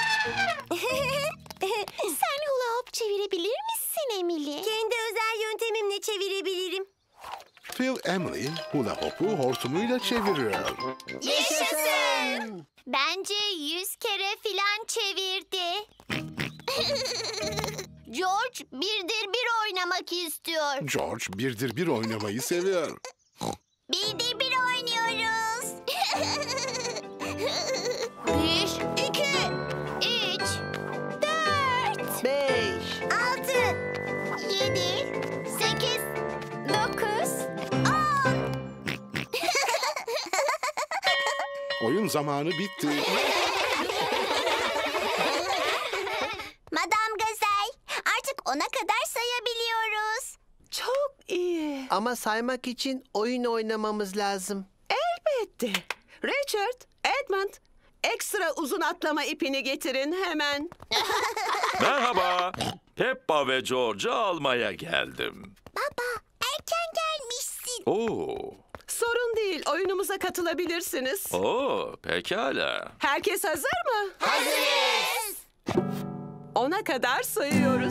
Sen hula hoop çevirebilir misin Emily? Kendi özel yöntemimle çevirebilirim. Phil Emily hula hoop'u hortumuyla çeviriyor. Yaşasın! Bence yüz kere filan çevirdi. George birdir bir oynamak istiyor. George birdir bir oynamayı seviyor. Birdir bir oynuyoruz. Bir, iki, üç, dört, Beş. altı, yedi, sekiz, dokuz, on. Oyun zamanı bitti. Madame Gazelle, artık ona kadar sayabiliyoruz. Çok iyi. Ama saymak için oyun oynamamız lazım. Elbette. Richard, Edmund, ekstra uzun atlama ipini getirin hemen. Merhaba. Peppa ve George'u almaya geldim. Baba, erken gelmişsin. Oo, Sorun değil, oyunumuza katılabilirsiniz. oo, pekala. Herkes hazır mı? Hazırız. Ona kadar sayıyoruz.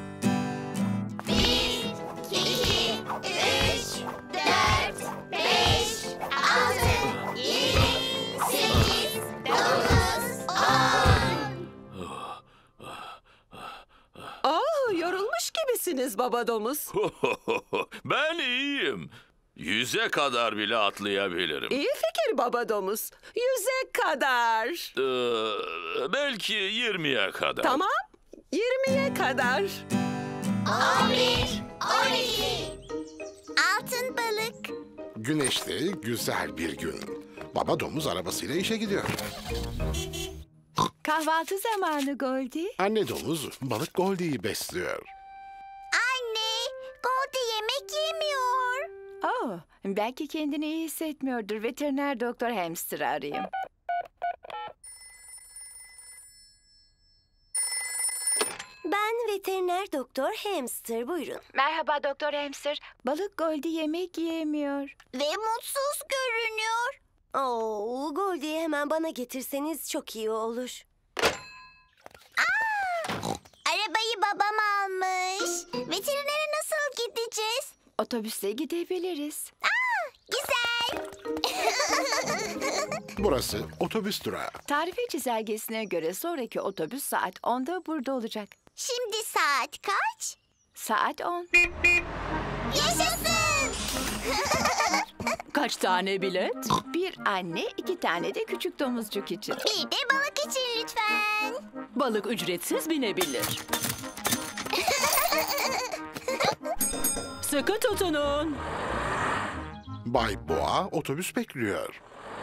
Bir, iki, üç, dört, beş, altı, yedi, sekiz, dokuz, on. Oh, yorulmuş gibisiniz baba domuz. Ben iyiyim. Yüze kadar bile atlayabilirim. İyi fikir baba domuz. Yüze kadar. Ee, belki yirmiye kadar. Tamam. Yirmiye kadar. On bir, on iki. Altın balık. Güneşli, güzel bir gün. Baba domuz arabasıyla işe gidiyor. Kahvaltı zamanı Goldie. Anne domuz balık Goldie'yi besliyor. Anne, Goldie yemek yemiyor. Oh, belki kendini iyi hissetmiyordur. Veteriner doktor Hamster'ı arayayım. Ben veteriner doktor Hamster, buyurun. Merhaba Doktor Hamster. Balık Goldie yemek yiyemiyor. Ve mutsuz görünüyor. Oo, Goldie'yi hemen bana getirseniz çok iyi olur. Arabayı babam almış. Veterinere nasıl gideceğiz? Otobüsle gidebiliriz. Güzel. Burası otobüs durağı. Tarife çizelgesine göre sonraki otobüs saat onda burada olacak. Şimdi saat kaç? Saat on. Yaşasın. Kaç tane bilet? Bir anne, iki tane de küçük domuzcuk için. Bir de balık için lütfen. Balık ücretsiz binebilir. Sıkı tutunun. Bay Boğa otobüs bekliyor.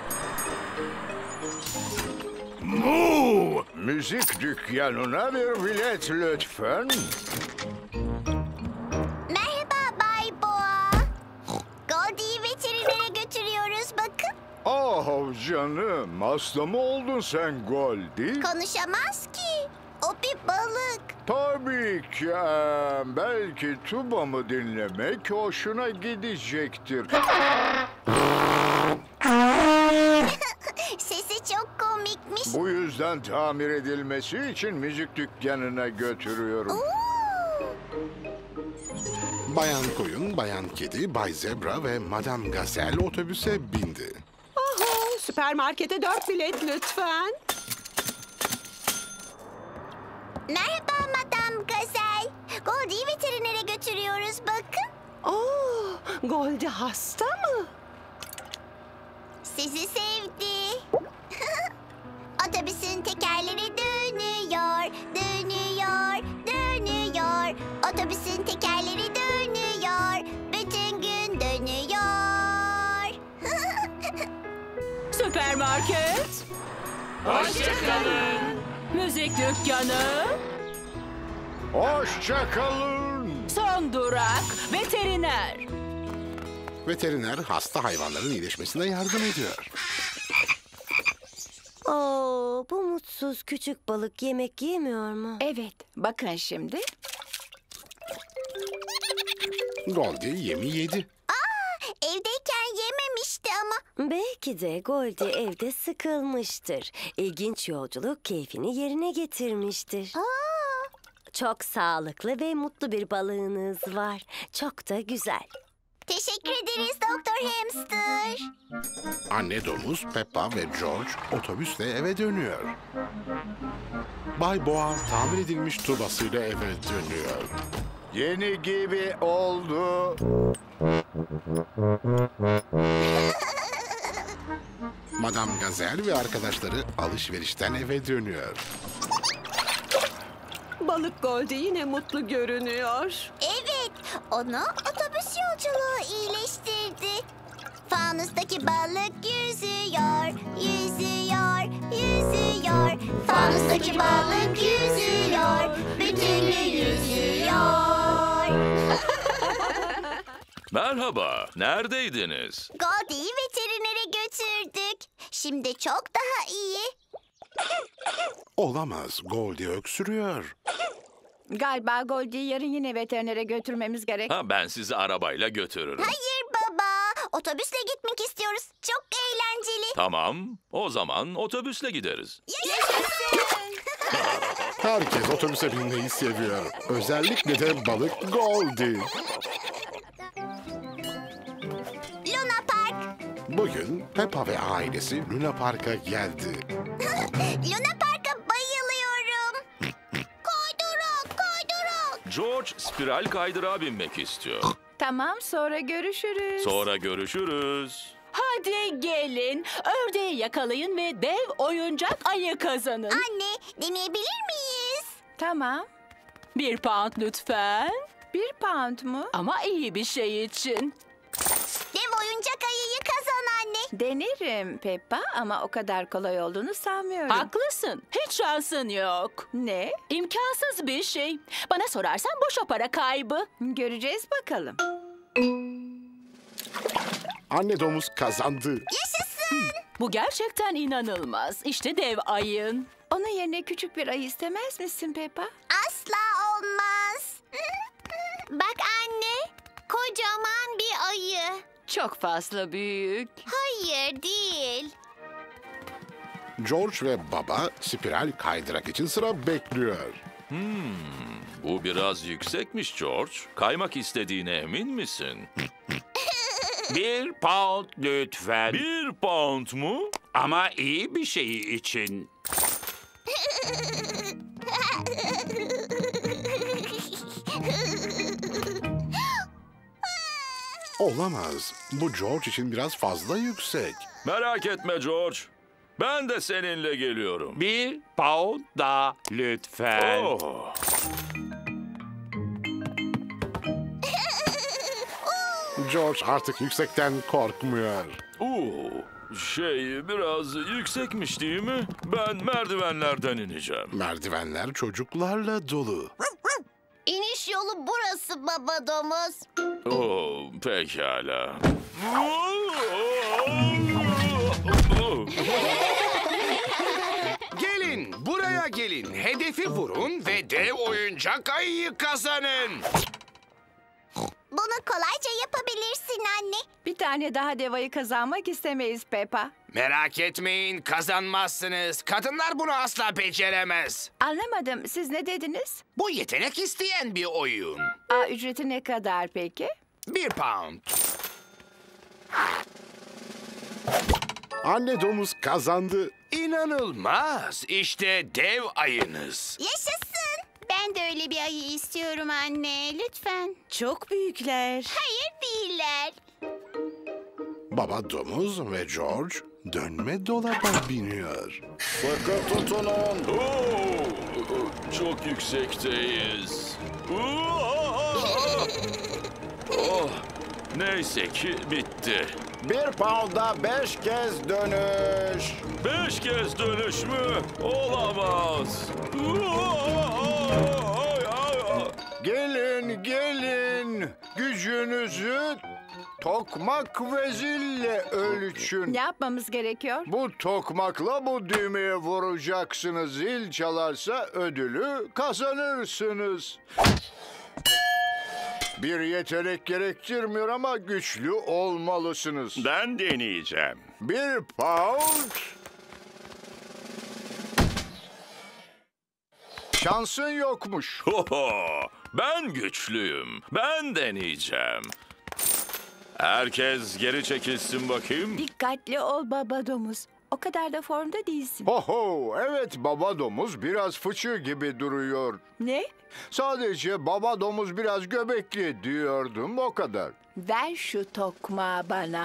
Mu! Müzik dükkanına bir bilet lütfen. Merhaba Bay Boğa. Goldie'yi veterinere götürüyoruz bakın. Ah canım, hasta mı oldun sen Goldie? Konuşamaz ki. O bir balık. Tabii ki. Ee, belki tubamı dinlemek hoşuna gidecektir. Sesi çok komikmiş. Bu yüzden tamir edilmesi için müzik dükkanına götürüyorum. Bayan Koyun, Bayan Kedi, Bay Zebra ve Madame Gazelle otobüse bindi. Oho, süpermarkete dört bilet lütfen. Merhaba Madame Gazelle. Goldie'yi veterinere götürüyoruz bakın. Oo, Goldie hasta mı? Sizi sevdi. Otobüsün tekerleri dönüyor, dönüyor, dönüyor. Otobüsün tekerleri dönüyor, bütün gün dönüyor. Süpermarket. Hoşçakalın. Müzik dükkanı. Hoşça kalın. Son durak. Veteriner. Veteriner hasta hayvanların iyileşmesine yardım ediyor. Oo, bu mutsuz küçük balık yemek yemiyor mu? Evet, bakın şimdi. Goldie yemi yedi. Evdeyken yememişti ama. Belki de Goldie evde sıkılmıştır. İlginç yolculuk keyfini yerine getirmiştir. Aa, Çok sağlıklı ve mutlu bir balığınız var. Çok da güzel. teşekkür ederiz Doktor Hamster. Anne domuz, Peppa ve George otobüsle eve dönüyor. Bay Boğa tamir edilmiş tubasıyla eve dönüyor. Yeni gibi oldu. Madame Gazelle ve arkadaşları alışverişten eve dönüyor. Balık Goldie yine mutlu görünüyor. Evet, onu otobüs yolculuğu iyileştirdi. Fanustaki balık yüzüyor, yüzüyor, yüzüyor. Fanustaki balık yüzüyor, bütün gün yüzüyor. Merhaba, neredeydiniz? Goldie'yi veterinere götürdük. Şimdi çok daha iyi. Olamaz, Goldie öksürüyor. Galiba Goldie'yi yarın yine veterinere götürmemiz gerek. Ha, ben sizi arabayla götürürüm. Hayır baba, otobüsle gitmek istiyoruz. Çok eğlenceli. Tamam, o zaman otobüsle gideriz. Yaşasın. Herkes otobüse binmeyi seviyor. Özellikle de balık Goldie. Luna Park. Bugün Peppa ve ailesi Luna Park'a geldi. Luna Park'a bayılıyorum. Kaydırak, kaydırak. George spiral kaydırağa binmek istiyor. Tamam, sonra görüşürüz. Sonra görüşürüz. Hadi gelin, ördeği yakalayın ve dev oyuncak ayı kazanın. Anne, deneyebilir miyiz? Tamam. Bir pound lütfen. Bir pound mu? Ama iyi bir şey için. Dev oyuncak ayıyı kazan anne. Denerim Peppa ama o kadar kolay olduğunu sanmıyorum. Haklısın, hiç şansın yok. Ne? İmkansız bir şey. Bana sorarsan boşa para kaybı. Göreceğiz bakalım. Anne domuz kazandı. Yaşasın. Bu gerçekten inanılmaz. İşte dev ayın. Onun yerine küçük bir ayı istemez misin Peppa? Asla olmaz. Bak anne, kocaman bir ayı. Çok fazla büyük. Hayır değil. George ve baba spiral kaydırak için sıra bekliyor. Bu biraz yüksekmiş George. Kaymak istediğine emin misin? Bir pound lütfen. Bir pound mu? Ama iyi bir şey için. Olamaz. Bu George için biraz fazla yüksek. Merak etme George. Ben de seninle geliyorum. Bir pound daha lütfen. Oh. George artık yüksekten korkmuyor. Oo, şey biraz yüksekmiş değil mi? Ben merdivenlerden ineceğim. Merdivenler çocuklarla dolu. İniş yolu burası baba domuz. Oo, pekala. Gelin, buraya gelin. Hedefi vurun ve dev oyuncak ayıyı kazanın. Bunu kolayca yapabilirsin anne. Bir tane daha dev ayı kazanmak istemeyiz Peppa. Merak etmeyin, kazanmazsınız. Kadınlar bunu asla beceremez. Anlamadım. Siz ne dediniz? Bu yetenek isteyen bir oyun. Aa, ücreti ne kadar peki? Bir pound. Anne domuz kazandı. İnanılmaz. İşte dev ayınız. Yaşasın. Ben de öyle bir ayı istiyorum anne. Lütfen. Çok büyükler. Hayır değiller. Baba domuz ve George dönme dolaba biniyor. Sıkı tutunun. Oo, çok yüksekteyiz. Oh, neyse ki bitti. Bir pound'a beş kez dönüş. Beş kez dönüş mü? Olamaz. Gelin gelin gücünüzü tokmak ve zille ölçün. Ne yapmamız gerekiyor? Bu tokmakla bu düğmeye vuracaksınız. Zil çalarsa ödülü kazanırsınız. Bir yetenek gerektirmiyor ama güçlü olmalısınız. Ben deneyeceğim. Bir pound. Şansın yokmuş. Ben güçlüyüm. Ben deneyeceğim. Herkes geri çekilsin bakayım. Dikkatli ol baba domuz. O kadar da formda değilsin. Oho, evet baba domuz biraz fıçı gibi duruyor. Ne? Sadece baba domuz biraz göbekli diyordum, o kadar. Ver şu tokmağı bana.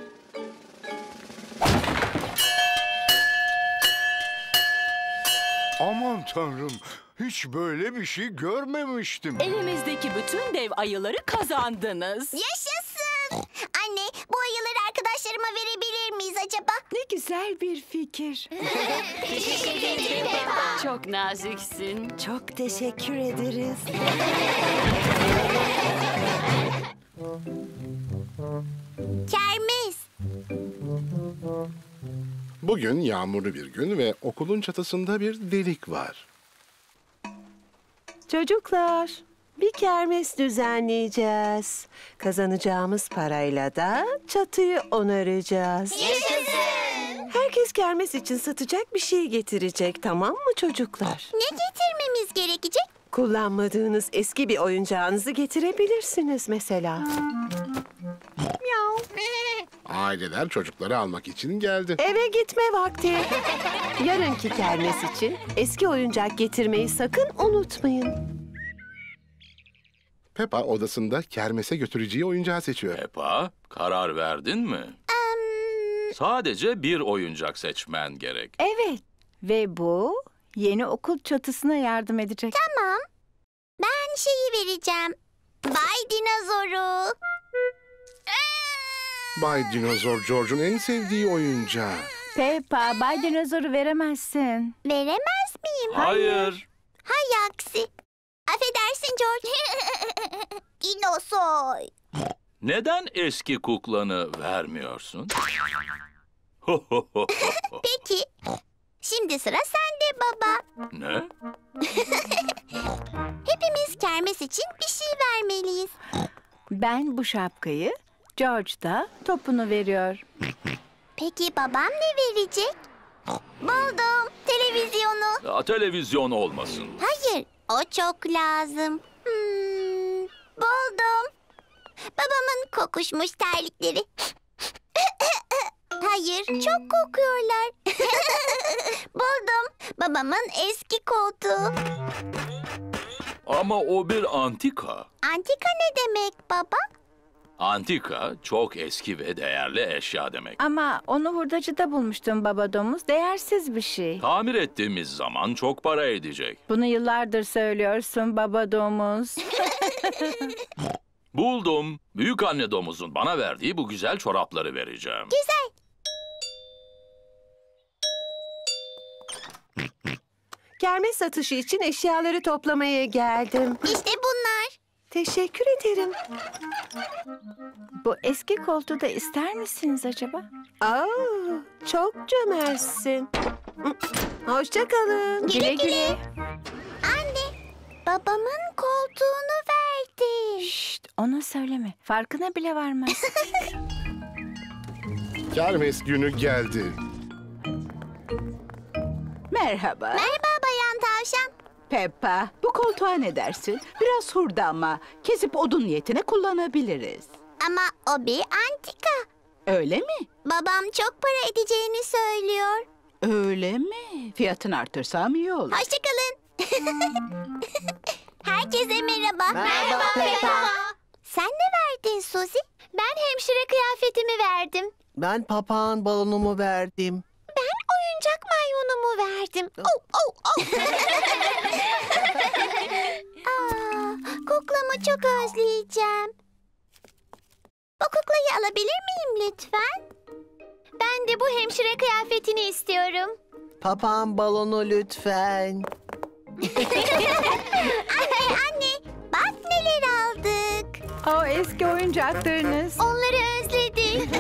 Aman tanrım, hiç böyle bir şey görmemiştim. Elimizdeki bütün dev ayıları kazandınız. Yaşasın. Anne, bu ayıları arkadaşlarıma verebilir miyiz acaba? Ne güzel bir fikir. Teşekkür ederim Peppa. Çok naziksin. Çok teşekkür ederiz. Kermes. Bugün yağmurlu bir gün ve okulun çatısında bir delik var. Çocuklar, bir kermes düzenleyeceğiz. Kazanacağımız parayla da çatıyı onaracağız. Yaşasın. Herkes kermes için satacak bir şey getirecek, tamam mı çocuklar? Ne getirmemiz gerekecek? Kullanmadığınız eski bir oyuncağınızı getirebilirsiniz mesela. Aileler çocukları almak için geldi. Eve gitme vakti. Yarınki kermes için eski oyuncak getirmeyi sakın unutmayın. Peppa odasında kermese götüreceği oyuncağı seçiyor. Peppa, karar verdin mi? Sadece bir oyuncak seçmen gerek. Evet ve bu yeni okul çatısına yardım edecek. Tamam. Ben şeyi vereceğim. Bay Dinozoru. Bay Dinozor George'un en sevdiği oyuncağı. Peppa, Bay Dinozor'u veremezsin. Veremez miyim? Hayır. Hay aksi. Affedersin George. Dinosoy. Neden eski kuklanı vermiyorsun? Peki. Şimdi sıra sende baba. Ne? Hepimiz kermes için bir şey vermeliyiz. Ben bu şapkayı, George da topunu veriyor. Peki babam ne verecek? Buldum. Televizyonu. Ya, televizyon olmasın. Hayır. O çok lazım. Hmm, buldum. Babamın kokuşmuş terlikleri. Hayır, çok kokuyorlar. Buldum. Babamın eski koltuğu. Ama o bir antika. Antika ne demek baba? Antika çok eski ve değerli eşya demek. Ama onu hurdacıda bulmuştum baba domuz. Değersiz bir şey. Tamir ettiğimiz zaman çok para edecek. Bunu yıllardır söylüyorsun baba domuz. Buldum. Büyük anne domuzun bana verdiği bu güzel çorapları vereceğim. Güzel. Kermes satışı için eşyaları toplamaya geldim. İşte bunlar. Teşekkür ederim. Bu eski koltuğu da ister misiniz acaba? Aa, çok cömertsin. Hoşça kalın. Güle güle. Anne, babamın koltuğunu verdi. Şşt, ona söyleme. Farkına bile varmaz. Kermes günü geldi. Merhaba. Merhaba Bayan Tavşan. Peppa, bu koltuğa ne dersin? Biraz hurda ama kesip odun niyetine kullanabiliriz. Ama o bir antika. Öyle mi? Babam çok para edeceğini söylüyor. Öyle mi? Fiyatını artırsam iyi olur. Hoşçakalın. Herkese merhaba. Merhaba Peppa. Sen ne verdin Suzy? Ben hemşire kıyafetimi verdim. Ben papağan balonumu verdim. Ben oyuncak maymunumu verdim. Oh, oh, oh. Aa, kuklamı çok özleyeceğim. Bu kuklayı alabilir miyim lütfen? Ben de bu hemşire kıyafetini istiyorum. Papağan balonu lütfen. Anne, anne, bak neler aldık. O eski oyuncaklarınız. Onları özledim.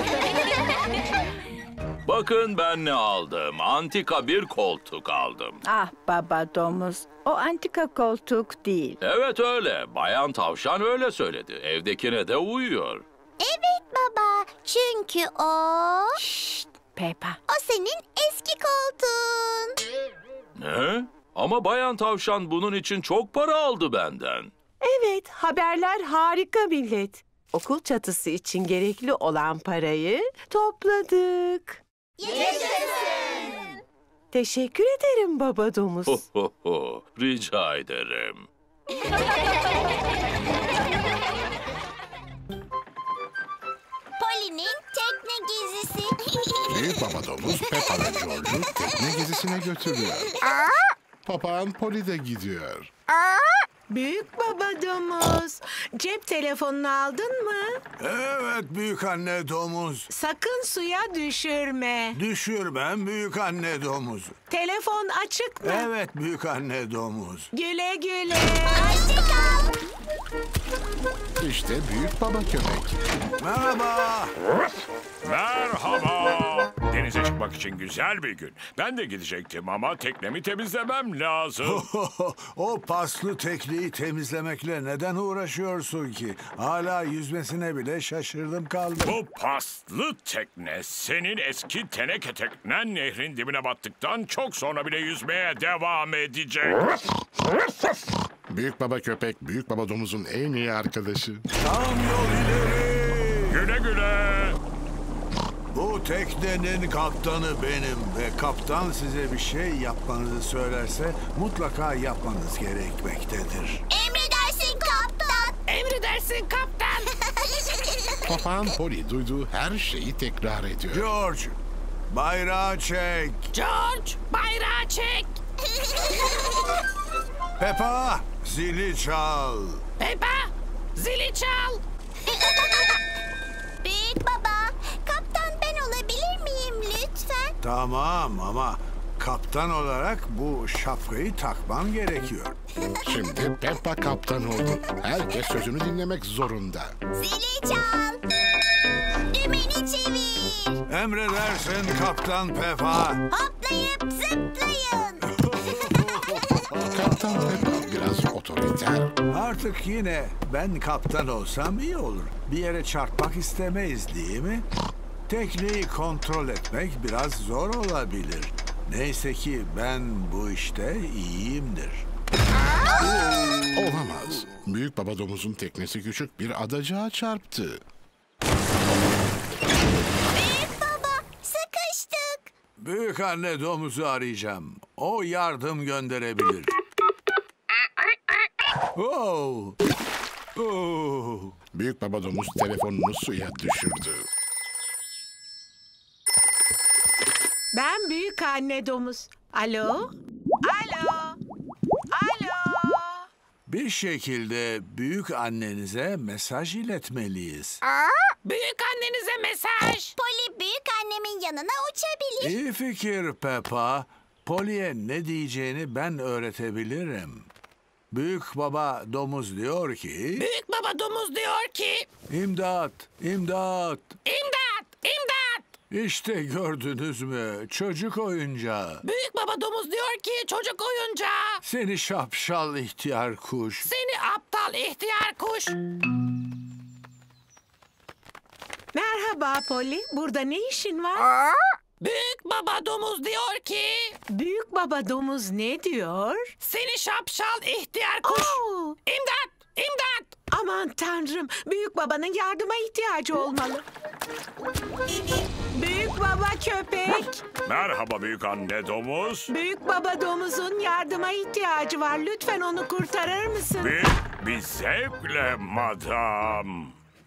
Bakın ben ne aldım. Antika bir koltuk aldım. Ah baba domuz. O antika koltuk değil. Evet öyle. Bayan Tavşan öyle söyledi. Evdekine de uyuyor. Evet baba. Çünkü o... Şşt Peppa. O senin eski koltuğun. Ne? Ama Bayan Tavşan bunun için çok para aldı benden. Evet, haberler harika millet. Okul çatısı için gerekli olan parayı topladık. Yaşasın. Teşekkür ederim baba domuz. Ho ho ho. Rica ederim. Poli'nin tekne gezisi. Büyük baba domuz Peppa ve George'u tekne gezisine götürüyor. Papağan Poli de gidiyor. Büyük baba domuz, cep telefonunu aldın mı? Evet büyük anne domuz. Sakın suya düşürme. Düşürmem büyük anne domuz. Telefon açık mı? Evet büyük anne domuz. Güle güle. Hoşçakal. İşte büyük baba köpek. Merhaba. Merhaba. Denize çıkmak için güzel bir gün. Ben de gidecektim ama teknemi temizlemem lazım. O paslı tekneyi temizlemekle neden uğraşıyorsun ki? Hala yüzmesine bile şaşırdım kaldım. Bu paslı tekne senin eski teneke teknen nehrin dibine battıktan çok sonra bile yüzmeye devam edecek. Büyük baba köpek, büyük baba domuzun en iyi arkadaşı. Tam yol ileri. Güle güle. Bu teknenin kaptanı benim ve kaptan size bir şey yapmanızı söylerse mutlaka yapmanız gerekmektedir. Emredersin kaptan. Emredersin Emredersin kaptan. Papağan Polly duyduğu her şeyi tekrar ediyor. George, bayrağı çek. George, bayrağı çek. Peppa, zili çal. Peppa, zili çal. Büyük baba, kaptan ben olabilir miyim lütfen? Tamam ama kaptan olarak bu şapkayı takman gerekiyor. Şimdi Peppa kaptan oldu. Herkes sözünü dinlemek zorunda. Zili çal. Dümeni çevir. Emredersin Kaptan Peppa. Hoplayıp zıplayın. Kaptan Peppa biraz otoriter. Artık yine ben kaptan olsam iyi olur. Bir yere çarpmak istemeyiz değil mi? Tekneyi kontrol etmek biraz zor olabilir. Neyse ki ben bu işte iyiyimdir. Olamaz. Büyük baba domuzun teknesi küçük bir adacığa çarptı. Büyük baba, sıkıştık. Büyük anne domuzu arayacağım. O yardım gönderebilir. Oh. Oh. Büyük baba domuz telefonunu suya düşürdü. Ben büyük anne domuz. Alo? Alo? Alo? Bir şekilde büyük annenize mesaj iletmeliyiz. Büyük annenize mesaj. Polly büyük annemin yanına uçabilir. İyi fikir Peppa. Polly'e ne diyeceğini ben öğretebilirim. Büyük baba domuz diyor ki... Büyük baba domuz diyor ki... İmdat, imdat. İmdat, imdat. İşte gördünüz mü? Çocuk oyuncağı. Büyük baba domuz diyor ki çocuk oyuncağı. Seni şapşal ihtiyar kuş. Seni aptal ihtiyar kuş. Merhaba Polly. Burada ne işin var? Büyük baba domuz diyor ki... Büyük baba domuz ne diyor? Seni şapşal ihtiyar kuş. Oo. İmdat! İmdat! Aman tanrım. Büyük babanın yardıma ihtiyacı olmalı. Büyük baba köpek. Merhaba büyük anne domuz. Büyük baba domuzun yardıma ihtiyacı var. Lütfen onu kurtarır mısın? Bir, bir zevkle madam.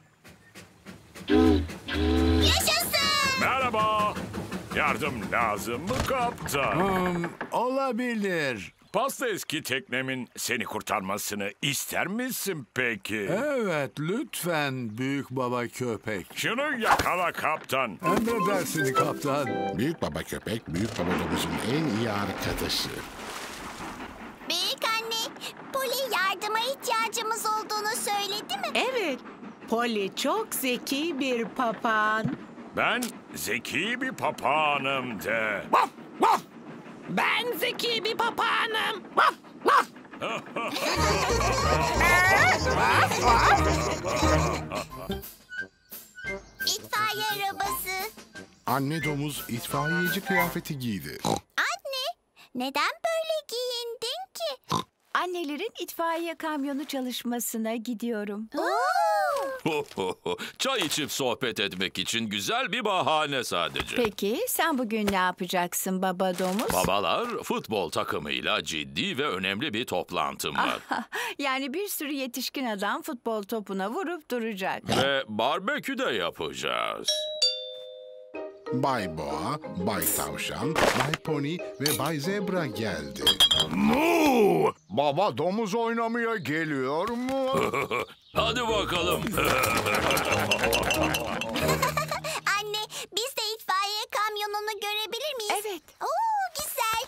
Yaşasın. Merhaba. Yardım lazım mı kaptan? Hmm, olabilir. Pasta eski teknemin seni kurtarmasını ister misin peki? Evet, lütfen büyük baba köpek. Şunu yakala kaptan. Emredersin kaptan. Büyük baba köpek, büyük baba domuzun en iyi arkadaşı. Büyük anne, Polly yardıma ihtiyacımız olduğunu söyledi mi? Evet. Polly çok zeki bir papağan. Ben zeki bir papağanım de. Ben zeki bir papağanım. İtfaiye arabası. Anne domuz itfaiyeci kıyafeti giydi. Anne, neden böyle giyindin ki? Annelerin itfaiye kamyonu çalışmasına gidiyorum. Çay içip sohbet etmek için güzel bir bahane sadece. Peki sen bugün ne yapacaksın baba domuz? Babalar futbol takımıyla ciddi ve önemli bir toplantım var. Yani bir sürü yetişkin adam futbol topuna vurup duracak. Ve barbekü de yapacağız. Bay Boğa, Bay Tavşan, Bay Pony ve Bay Zebra geldi. Mu! Baba domuz oynamaya geliyor mu? Hadi bakalım. Anne, biz de itfaiye kamyonunu görebilir miyiz? Evet. Oo, güzel.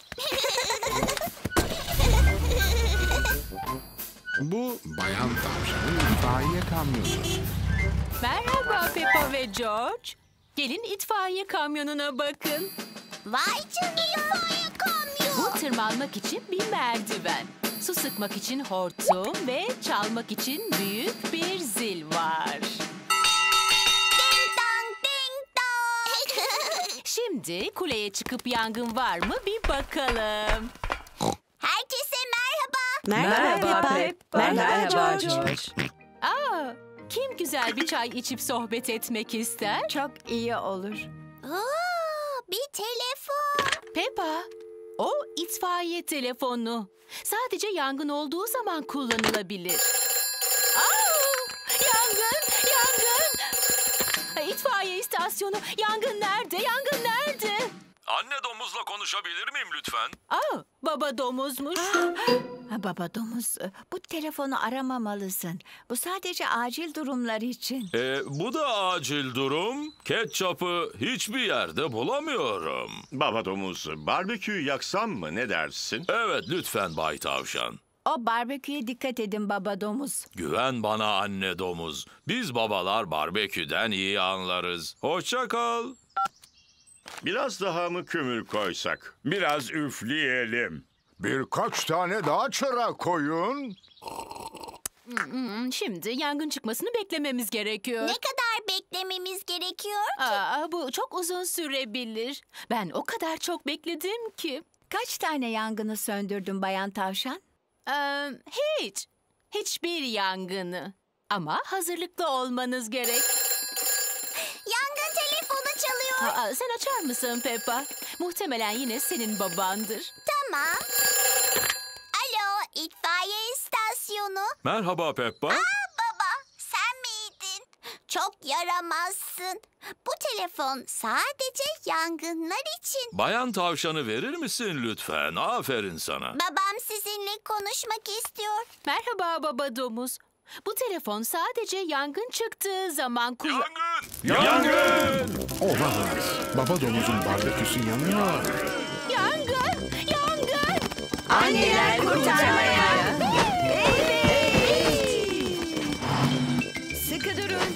Bu Bayan Tavşan'ın itfaiye kamyonu. Merhaba Peppa ve George. Gelin itfaiye kamyonuna bakın. Vay canına, itfaiye kamyon. Bu tırmanmak için bir merdiven. Su sıkmak için hortum ve çalmak için büyük bir zil var. Ding dong, ding dong. Şimdi kuleye çıkıp yangın var mı bir bakalım. Herkese merhaba. Merhaba Peppa. Merhaba George. Aa, kim güzel bir çay içip sohbet etmek ister? Çok iyi olur. Oo, bir telefon. Peppa, o itfaiye telefonu. Sadece yangın olduğu zaman kullanılabilir. Aa, Ee, itfaiye istasyonu. Yangın nerede? Yangın nerede? Anne domuzla konuşabilir miyim lütfen? Aa, baba domuzmuş. Ha, baba domuz, bu telefonu aramamalısın. Bu sadece acil durumlar için. Ee, bu da acil durum. Ketçapı hiçbir yerde bulamıyorum. Baba domuz, barbeküyü yaksam mı, ne dersin? Evet, lütfen Bay Tavşan. O barbeküye dikkat edin baba domuz. Güven bana anne domuz. Biz babalar barbeküden iyi anlarız. Hoşça kal. Biraz daha mı kömür koysak? Biraz üfleyelim. Birkaç tane daha çıra koyun. Hmm, Şimdi yangın çıkmasını beklememiz gerekiyor. Ne kadar beklememiz gerekiyor ki? Aa, bu çok uzun sürebilir. Ben o kadar çok bekledim ki. Kaç tane yangını söndürdün Bayan Tavşan? Ee, hiç. Hiçbir yangını. Ama hazırlıklı olmanız gerek. Yangın telefonu çalıyor. Aa, sen açar mısın Peppa? Muhtemelen yine senin babandır. Tamam. Alo, itfaiye istasyonu. Merhaba Peppa. Aa baba, sen miydin? Çok yaramazsın. Bu telefon sadece yangınlar için. Bayan Tavşan'ı verir misin lütfen? Aferin sana. Babam sizinle konuşmak istiyor. Merhaba baba domuz. Bu telefon sadece yangın çıktığı zaman kullan... Yangın! Yangın! Olamaz. Baba domuzun barbeküsü yanıyor. Yangın! Yangın! Anneler kurtarmaya. Evet. Sıkı durun.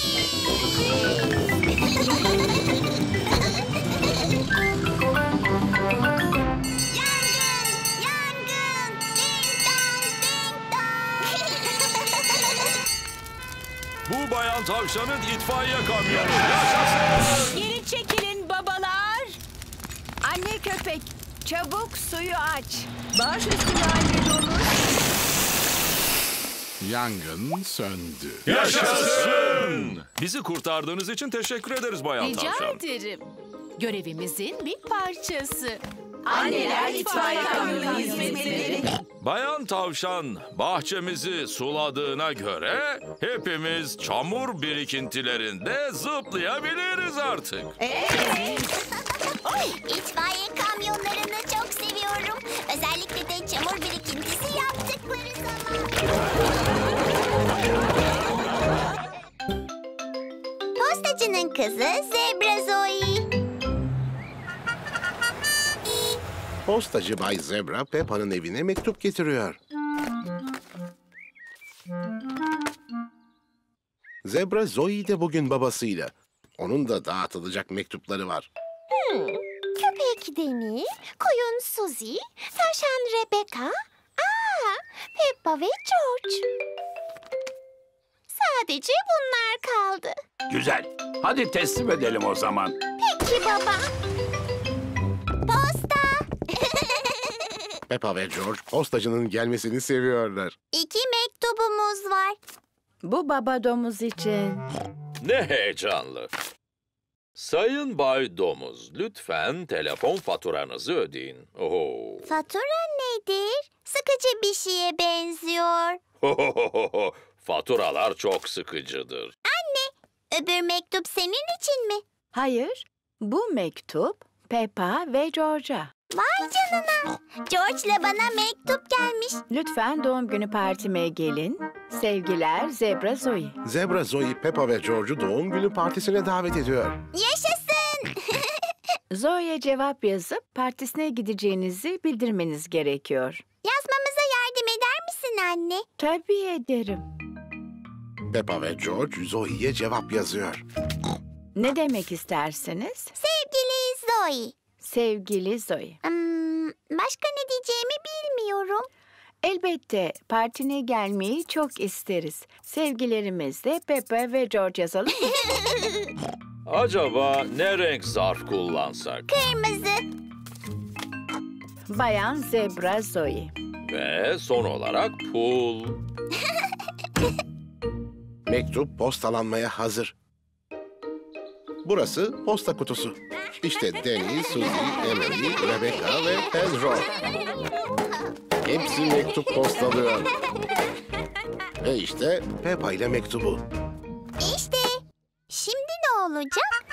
Yangın! Yangın! Ding dong, ding dong. Bu Bayan Tavşan'ın itfaiye kamyonu. Yaşasın! Geri çekilin babalar. Anne köpek, çabuk suyu aç. Baş üstüne anne domuz. Yangın söndü. Yaşasın! Bizi kurtardığınız için teşekkür ederiz Bayan Rica Tavşan. ederim. Görevimizin bir parçası. Anneler itfaiye kamyonu hizmetleri. Bayan Tavşan bahçemizi suladığına göre hepimiz çamur birikintilerinde zıplayabiliriz artık. İtfaiye kamyonlarını çok seviyorum. Özellikle de çamur birikintisi yaptıkları zaman. Postacının kızı Zebra Zoe. Postacı Bay Zebra Peppa'nın evine mektup getiriyor. Zebra Zoe de bugün babasıyla. Onun da dağıtılacak mektupları var. Hmm, köpek Deni, koyun Suzy, tavşan Rebecca, aa, Peppa ve George. Sadece bunlar kaldı. Güzel. Hadi teslim edelim o zaman. Peki baba. Posta. Peppa ve George postacının gelmesini seviyorlar. İki mektubumuz var. Bu baba domuz için. Ne heyecanlı. Sayın Bay Domuz, lütfen telefon faturanızı ödeyin. Oho. Fatura nedir? Sıkıcı bir şeye benziyor. Faturalar çok sıkıcıdır. Anne, öbür mektup senin için mi? Hayır, bu mektup Peppa ve George'a. Vay canına. George'la bana mektup gelmiş. Lütfen doğum günü partime gelin. Sevgiler Zebra Zoe. Zebra Zoe, Peppa ve George'u doğum günü partisine davet ediyor. Yaşasın. Zoe'ye cevap yazıp partisine gideceğinizi bildirmeniz gerekiyor. Yazmamıza yardım eder misin anne? Tabii ederim. Peppa ve George Zoe'ye cevap yazıyor. Ne demek istersiniz? Sevgili Zoe. Sevgili Zoe. Hmm, başka ne diyeceğimi bilmiyorum. Elbette partine gelmeyi çok isteriz. Sevgilerimizle Peppa ve George yazalım mı? Acaba ne renk zarf kullansak? Kırmızı. Bayan Zebra Zoe. Ve son olarak pul. Mektup postalanmaya hazır. Burası posta kutusu. İşte Danny, Suzy, Emily, Rebecca ve Pedro. Hepsi mektup postalıyor. Ve işte Peppa ile mektubu. İşte. Şimdi ne olacak?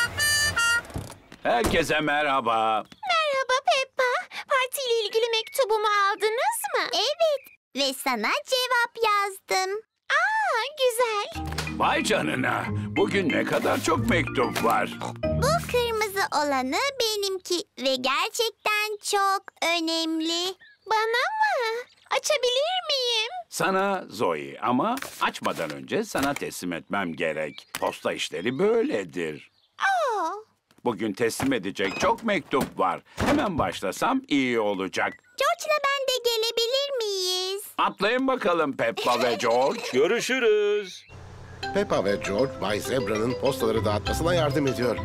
Herkese merhaba. Merhaba Peppa. Partiyle ilgili mektubumu aldınız mı? Evet. Ve sana cevap yazdım. Aa, güzel. Vay canına. Bugün ne kadar çok mektup var. Bu kırmızı olanı benimki ve gerçekten çok önemli. Bana mı? Açabilir miyim? Sana Zoe ama açmadan önce sana teslim etmem gerek. Posta işleri böyledir. Aa. Bugün teslim edecek çok mektup var. Hemen başlasam iyi olacak. George'la ben de gelebilir miyiz? Atlayın bakalım Peppa ve George. Görüşürüz. Peppa ve George Bay Zebra'nın postaları dağıtmasına yardım ediyor.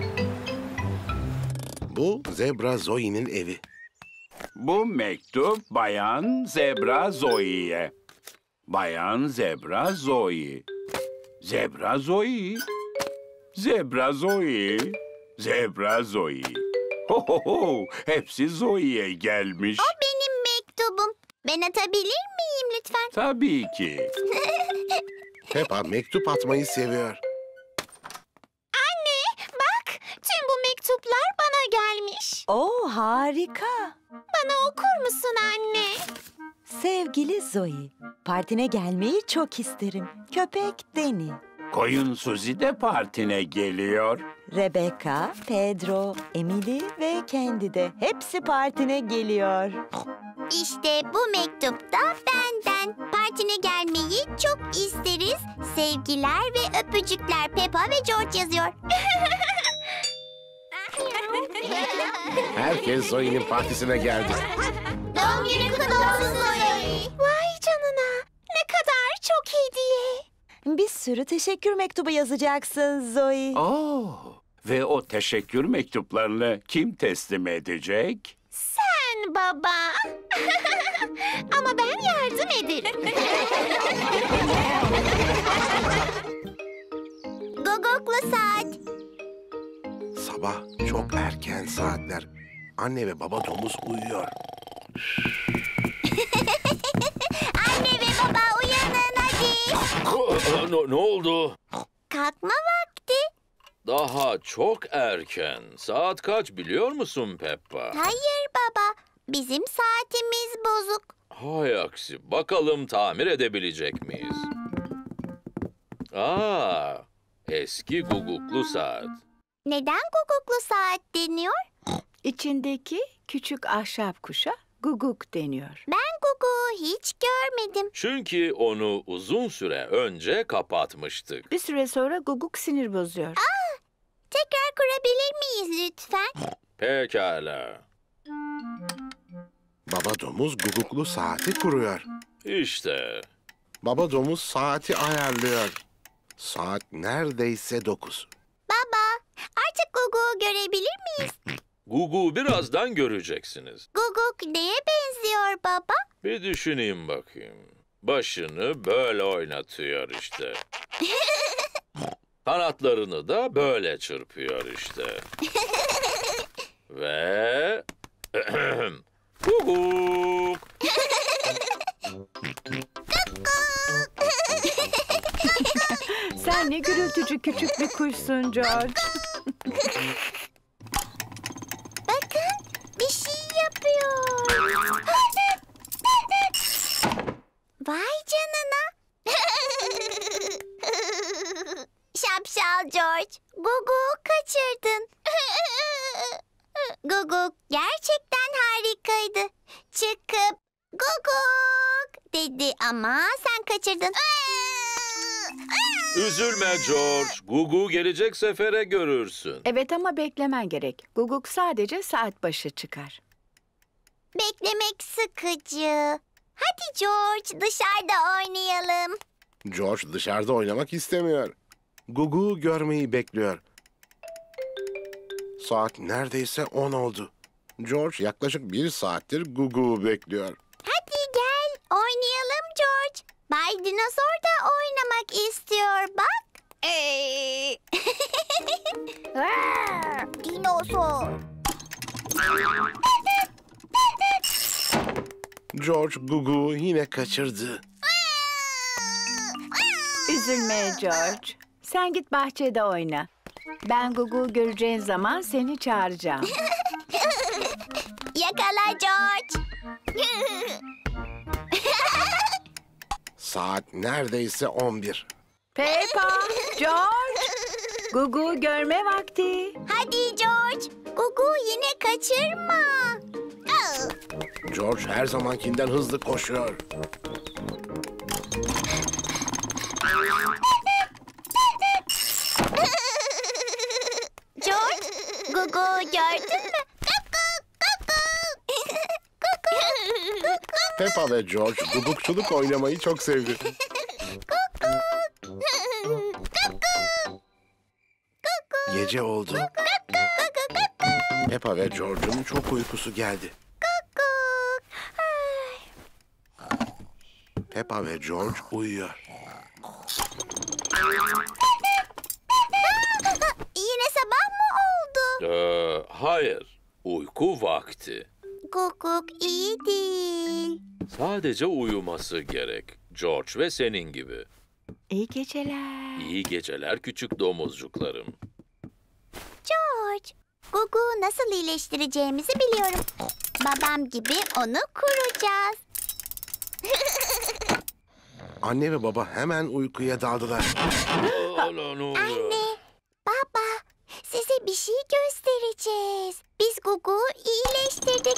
Bu Zebra Zoe'nin evi. Bu mektup Bayan Zebra Zoe'ye. Bayan Zebra Zoe. Zebra Zoe. Zebra Zoe. Zebra Zoe. Ho ho ho. Hepsi Zoe'ye gelmiş. O benim mektubum. Ben atabilir miyim lütfen? Tabii ki. Peppa mektup atmayı seviyor. Anne, bak. Tüm bu mektuplar bana gelmiş. Oo, harika. Bana okur musun anne? Sevgili Zoe, partine gelmeyi çok isterim. Köpek Deni, Koyun Suzy de partine geliyor. Rebecca, Pedro, Emily ve Candy de hepsi partine geliyor. İşte bu mektupta benden. Partine gelmeyi çok isteriz. Sevgiler ve öpücükler Peppa ve George yazıyor. Herkes Zoe'nin partisine geldi. Doğum günün kutlu olsun Zoe. Vay canına. Ne kadar çok hediye. Bir sürü teşekkür mektubu yazacaksın Zoe. Oo, ve o teşekkür mektuplarını kim teslim edecek? Sen baba. Ama ben yardım ederim. Guguklu saat. Sabah çok erken saatler. Anne ve baba domuz uyuyor. Anne ve baba uyanın hadi. ne, ne oldu? Kalkma vakti. Daha çok erken. Saat kaç biliyor musun Peppa? Hayır baba. Bizim saatimiz bozuk. Hay aksi. Bakalım tamir edebilecek miyiz? Aa, eski guguklu saat. Neden guguklu saat deniyor? İçindeki küçük ahşap kuşa guguk deniyor. Ben guguğu hiç görmedim. Çünkü onu uzun süre önce kapatmıştık. Bir süre sonra guguk sinir bozuyor. Aa, tekrar kurabilir miyiz lütfen? Pekala. Baba domuz guguklu saati kuruyor. İşte. Baba domuz saati ayarlıyor. Saat neredeyse dokuz. Baba, artık guguğu görebilir miyiz? Gugu birazdan göreceksiniz. Guguk neye benziyor baba? Bir düşüneyim bakayım. Başını böyle oynatıyor işte. Kanatlarını da böyle çırpıyor işte. Ve... Guguk! Sen ne gürültücü küçük bir kuşsun George. Bakın, bir şey yapıyor. Vay canına. Şapşal George, Guguk'u kaçırdın. Guguk gerçekten harikaydı. Çıkıp Guguk dedi ama sen kaçırdın. Üzülme George. Gugu gelecek sefere görürsün. Evet ama beklemen gerek. Guguk sadece saat başı çıkar. Beklemek sıkıcı. Hadi George dışarıda oynayalım. George dışarıda oynamak istemiyor. Gugu'yu görmeyi bekliyor. Saat neredeyse on oldu. George yaklaşık bir saattir Gugu'yu bekliyor. Hadi gel oynayalım George. Bay Dinozor da oynamak istiyor bak. Ee... Dinozor. George Gugu'yu yine kaçırdı. Üzülme George. Sen git bahçede oyna. Ben Gugu göreceğin zaman seni çağıracağım. Yakala George. Saat neredeyse on bir. Peppa, George. Gugu görme vakti. Hadi George. Gugu yine kaçırma. Aa. George her zamankinden hızlı koşuyor. George, Gugu gördün mü? Peppa ve George gugukçuluk oynamayı çok sevdi. Gece oldu. Peppa ve George'un çok uykusu geldi. Peppa ve George uyuyor. Yine sabah mı oldu? Ee, hayır, uyku vakti. Guguk iyi değil. Sadece uyuması gerek. George ve senin gibi. İyi geceler. İyi geceler küçük domuzcuklarım. George, Gugu'yu nasıl iyileştireceğimizi biliyorum. Babam gibi onu kuracağız. Anne ve baba hemen uykuya daldılar. Anne, baba, size bir şey göstereceğiz. Biz Gugu'yu iyileştirdik.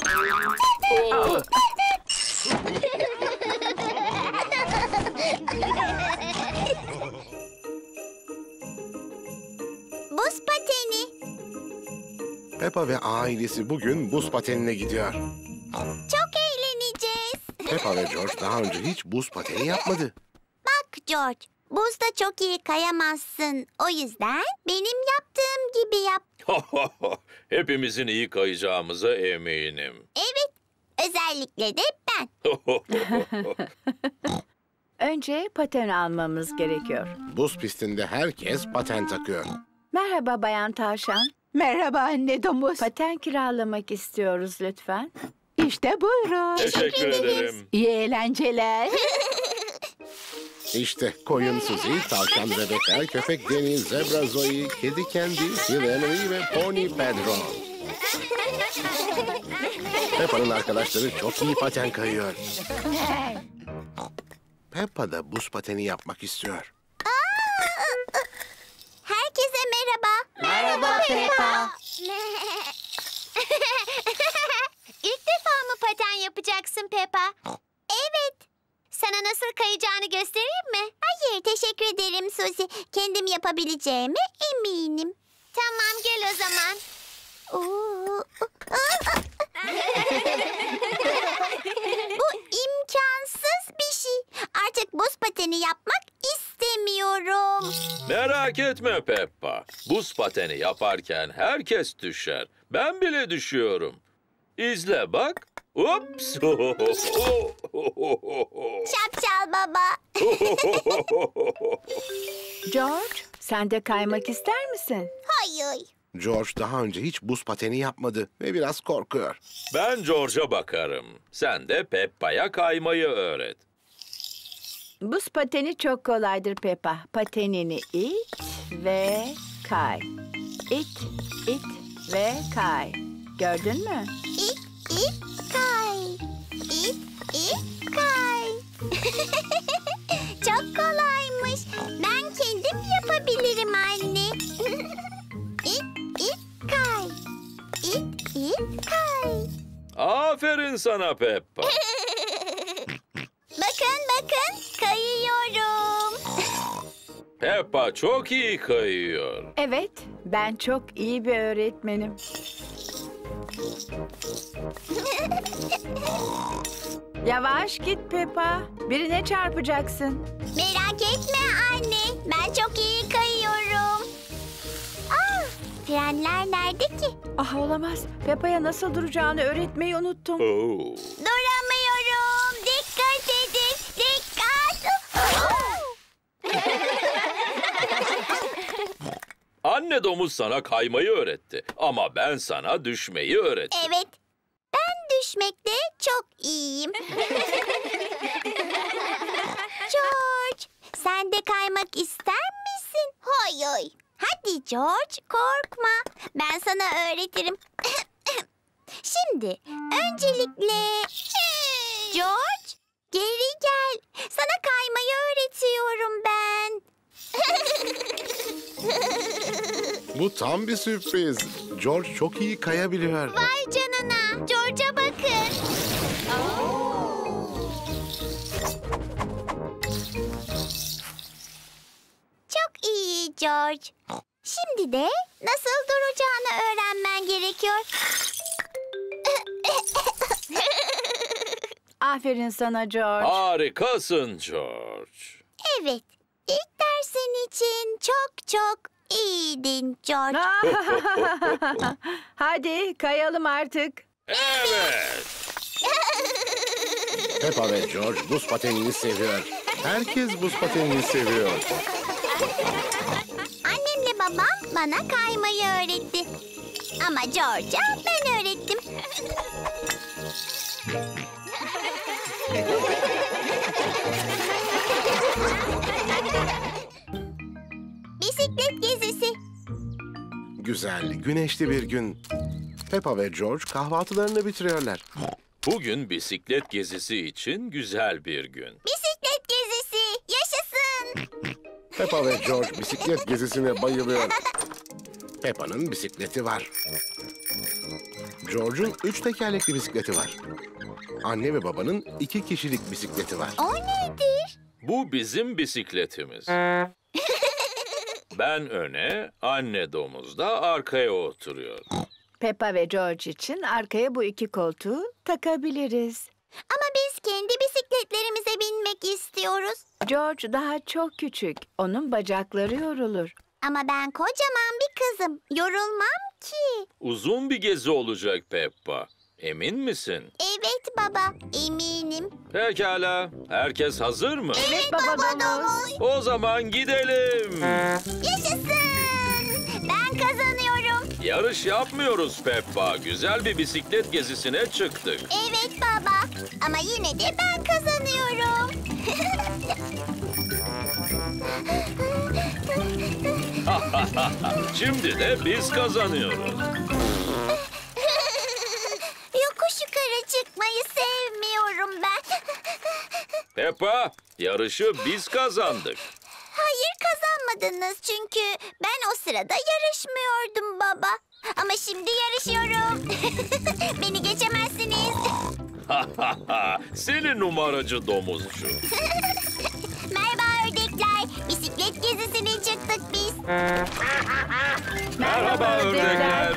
Buz pateni. Peppa ve ailesi bugün buz patenine gidiyor. Çok eğleneceğiz. Peppa ve George daha önce hiç buz pateni yapmadı. Bak George, buzda çok iyi kayamazsın. O yüzden benim yaptığım gibi yap. Hepimizin iyi kayacağımıza eminim. Evet, özellikle de ben. Önce paten almamız gerekiyor. Buz pistinde herkes paten takıyor. Merhaba Bayan Tavşan. Merhaba anne domuz. Paten kiralamak istiyoruz lütfen. İşte buyurun. Teşekkür ederim. İyi eğlenceler. İşte koyun Suzy, tavşan Rebecca, köpek Deniz, zebra Zoe, kedi Candy, Sir Henry ve pony Pedro. Peppa'nın arkadaşları çok iyi paten kayıyor. Peppa da buz pateni yapmak istiyor. Herkese merhaba. Merhaba Peppa. İlk defa mı paten yapacaksın Peppa? Evet. Sana nasıl kayacağını göstereyim mi? Hayır, teşekkür ederim Suzy. Kendim yapabileceğime eminim. Tamam, gel o zaman. Oo. Bu imkansız bir şey. Artık buz pateni yapmak istemiyorum. Merak etme Peppa. Buz pateni yaparken herkes düşer. Ben bile düşüyorum. İzle bak. Ups. Şapşal baba. George, sen de kaymak ister misin? Hayır. George daha önce hiç buz pateni yapmadı ve biraz korkuyor. Ben George'a bakarım. Sen de Peppa'ya kaymayı öğret. Buz pateni çok kolaydır Peppa. Patenini it ve kay. İt, it ve kay. Gördün mü? İt, it, kay. İt, it, kay. Çok kolaymış. Ben kendim yapabilirim anne. İt, it, kay. İt, it, kay. Aferin sana Peppa. Bakın bakın kayıyorum. Peppa çok iyi kayıyor. Evet, ben çok iyi bir öğretmenim. Yavaş git Peppa. Birine çarpacaksın. Merak etme anne. Ben çok iyi kayıyorum. Aa, frenler nerede ki? Ah olamaz. Peppa'ya nasıl duracağını öğretmeyi unuttum. Oo. Duramıyorum. Dikkat edin. Dikkat. Anne domuz sana kaymayı öğretti. Ama ben sana düşmeyi öğrettim. Evet. Ben düşmekte çok iyiyim. George, sen de kaymak ister misin? Hayır. Hadi. Hadi George, korkma. Ben sana öğretirim. Şimdi öncelikle... George, geri gel. Sana kaymayı öğretiyorum ben. Bu tam bir sürpriz. George çok iyi kayabiliyor. Vay canına. George'a bakın. Çok iyi George. Şimdi de nasıl duracağını öğrenmen gerekiyor. Aferin sana George. Harikasın George. Evet. İlk dersin için çok çok iyiydin George. Hadi kayalım artık. Evet. Peppa ve George buz patenini seviyor. Herkes buz patenini seviyor. Annemle babam bana kaymayı öğretti. Ama George'a ben öğrettim. Bisiklet gezisi. Güzel, güneşli bir gün. Peppa ve George kahvaltılarını bitiriyorlar. Bugün bisiklet gezisi için güzel bir gün. Bisiklet gezisi. Yaşasın. Peppa ve George bisiklet gezisine bayılıyor. Peppa'nın bisikleti var. George'un üç tekerlekli bisikleti var. Anne ve babanın iki kişilik bisikleti var. O nedir? Bu bizim bisikletimiz. Ben öne, anne domuz da arkaya oturuyor. Peppa ve George için arkaya bu iki koltuğu takabiliriz. Ama biz kendi bisikletlerimize binmek istiyoruz. George daha çok küçük. Onun bacakları yorulur. Ama ben kocaman bir kızım. Yorulmam ki. Uzun bir gezi olacak Peppa. Emin misin? Evet baba, eminim. Pekala. Herkes hazır mı? Evet baba domuz. O zaman gidelim. Yaşasın. Ben kazanıyorum. Yarış yapmıyoruz Peppa. Güzel bir bisiklet gezisine çıktık. Evet baba. Ama yine de ben kazanıyorum. Şimdi de biz kazanıyoruz. Yokuş yukarı çıkmayı sevmiyorum ben. Peppa, yarışı biz kazandık. Hayır kazanmadınız çünkü ben o sırada yarışmıyordum baba. Ama şimdi yarışıyorum. Beni geçemezsiniz. Seni numaracı domuzcu. Merhaba ördekler. Bisiklet gezisine çıktık biz. Merhaba ördekler.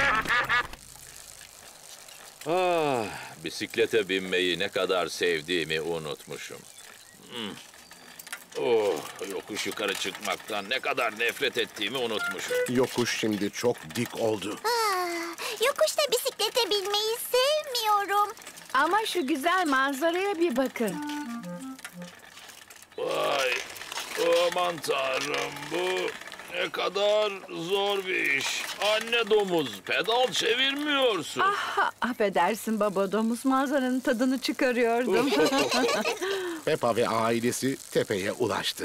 Ah, bisiklete binmeyi ne kadar sevdiğimi unutmuşum. Hmm. Oh, yokuş yukarı çıkmaktan ne kadar nefret ettiğimi unutmuşum. Yokuş şimdi çok dik oldu. Ah, yokuşta bisiklete binmeyi sevmiyorum. Ama şu güzel manzaraya bir bakın. Vay, aman tanrım, bu ne kadar zor bir iş. Anne domuz, pedal çevirmiyorsun. Ah, affedersin baba domuz, manzaranın tadını çıkarıyordum. Peppa ve ailesi tepeye ulaştı.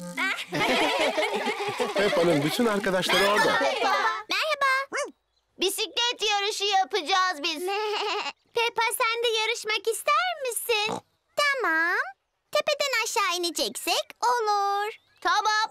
Peppa'nın bütün arkadaşları orada. Merhaba. Bisiklet yarışı yapacağız biz. Peppa sen de yarışmak ister misin? Tamam. Tepeden aşağı ineceksek olur. Tamam.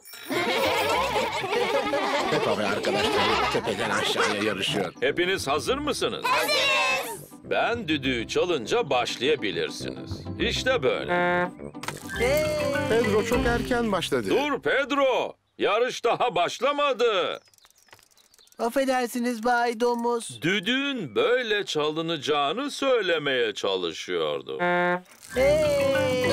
Peppa ve arkadaşları tepeden aşağıya yarışıyor. Hepiniz hazır mısınız? Hazırız. Ben düdüğü çalınca başlayabilirsiniz. İşte böyle. Pedro çok erken başladı. Dur Pedro, yarış daha başlamadı. Affedersiniz Bay Domuz. Düdüğün böyle çalınacağını söylemeye çalışıyordu. Hey!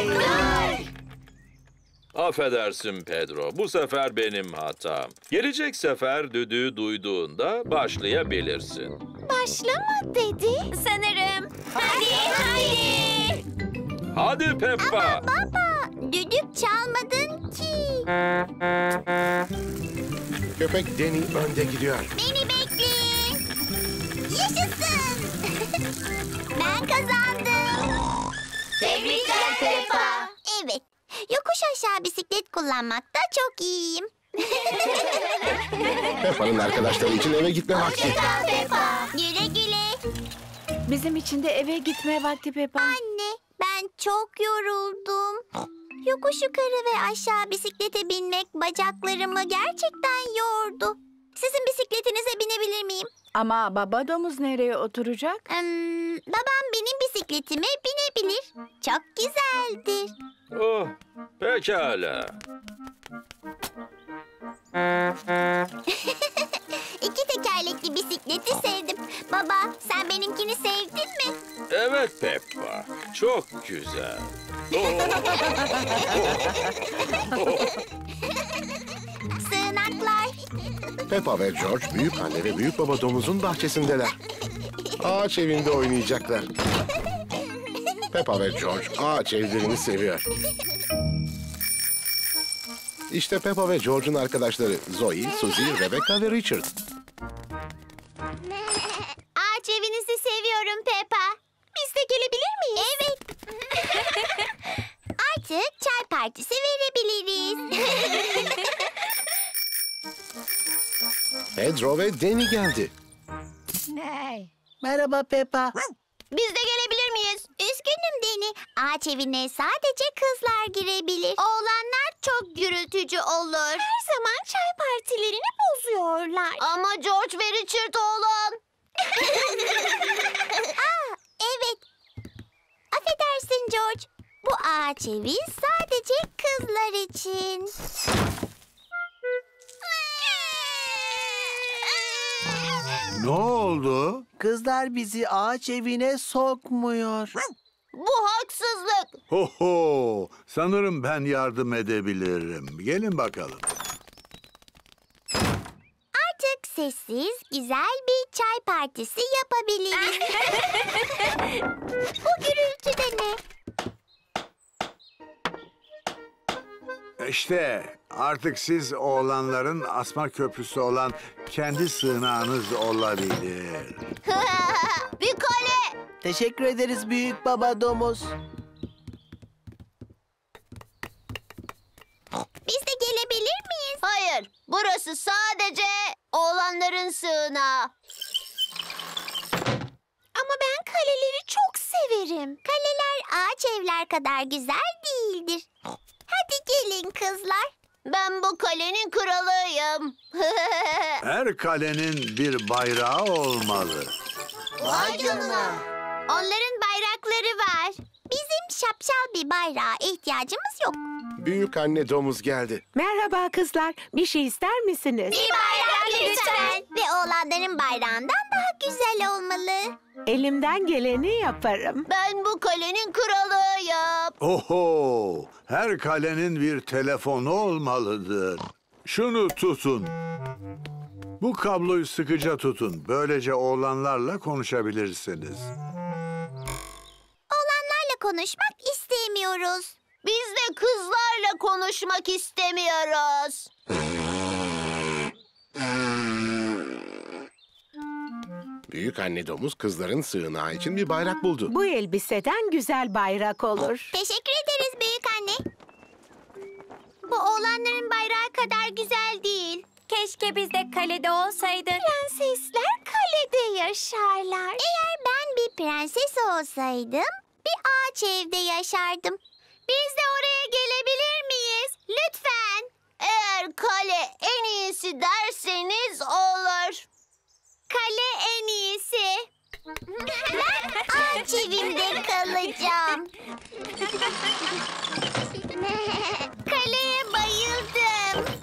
Affedersin Pedro, bu sefer benim hatam. Gelecek sefer düdüğü duyduğunda başlayabilirsin. Başlama dedi. Sanırım. Hadi hadi. Hadi Peppa. Ama baba düdük çalmadın ki. Köpek Danny önde gidiyor. Beni bekleyin. Yaşasın. Ben kazandım. Tebrikler Peppa. Evet. Yokuş aşağı bisiklet kullanmakta çok iyiyim. Peppa'nın arkadaşları için eve gitme vakti. Hoşçakal Peppa. Güle güle. Bizim için de eve gitme vakti Peppa. Anne, ben çok yoruldum. Yokuş yukarı ve aşağı bisiklete binmek bacaklarımı gerçekten yordu. Sizin bisikletinize binebilir miyim? Ama baba domuz nereye oturacak? Hmm, babam benim bisikletime binebilir. Çok güzeldir. Oh, pekala. İki tekerlekli bisikleti sevdim. Baba, sen benimkini sevdin mi? Evet Peppa, çok güzel. Sığınaklar. Peppa ve George büyük anne ve büyük baba domuzun bahçesindeler. Ağaç evinde oynayacaklar. Peppa ve George ağaç evlerini seviyor. İşte Peppa ve George'un arkadaşları Zoe, Suzy, Rebecca ve Richard. Ağaç evinizi seviyorum Peppa. Biz de gelebilir miyiz? Evet. Artık çay partisi verebiliriz. Pedro ve Danny geldi. Merhaba Peppa. Biz de gelebilir miyiz? Üzgünüm Deni. Ağaç evine sadece kızlar girebilir. Oğlanlar çok gürültücü olur. Her zaman çay partilerini bozuyorlar. Ama George ve Richard oğlan. Aa, evet. Affedersin George. Bu ağaç evi sadece kızlar için. Ne oldu? Kızlar bizi ağaç evine sokmuyor. Bu haksızlık. Ho ho! Sanırım ben yardım edebilirim. Gelin bakalım. Artık sessiz, güzel bir çay partisi yapabiliriz. Bu gürültü de ne? İşte artık siz oğlanların asma köprüsü olan kendi sığınağınız olabilir. Bir kale. Teşekkür ederiz büyük baba domuz. Biz de gelebilir miyiz? Hayır, burası sadece oğlanların sığınağı. Ama ben kaleleri çok severim. Kaleler ağaç evler kadar güzel değildir. Hadi gelin kızlar. Ben bu kalenin kralıyım. Her kalenin bir bayrağı olmalı. Vay canına. Onların bayrakları var. Bizim şapşal bir bayrağa ihtiyacımız yok. Büyük anne domuz geldi. Merhaba kızlar. Bir şey ister misiniz? Bir bayrak lütfen. Ve oğlanların bayrağından daha güzel olmalı. Elimden geleni yaparım. Ben bu kalenin kralıyım. Oho! Her kalenin bir telefonu olmalıdır. Şunu tutun. Bu kabloyu sıkıca tutun. Böylece oğlanlarla konuşabilirsiniz. Oğlanlarla konuşmak istemiyoruz. Biz de kızlarla konuşmak istemiyoruz. Büyük anne domuz kızların sığınağı için bir bayrak buldu. Bu elbiseden güzel bayrak olur. Teşekkür ederiz büyük anne. Bu oğlanların bayrağı kadar güzel değil. Keşke biz de kalede olsaydık. Prensesler kalede yaşarlar. Eğer ben bir prenses olsaydım bir ağaç evde yaşardım. Biz de oraya gelebilir miyiz? Lütfen. Eğer kale en iyisi derseniz olur. Kale en iyisi. Ben ağaç evimde kalacağım. Kaleye bayıldım.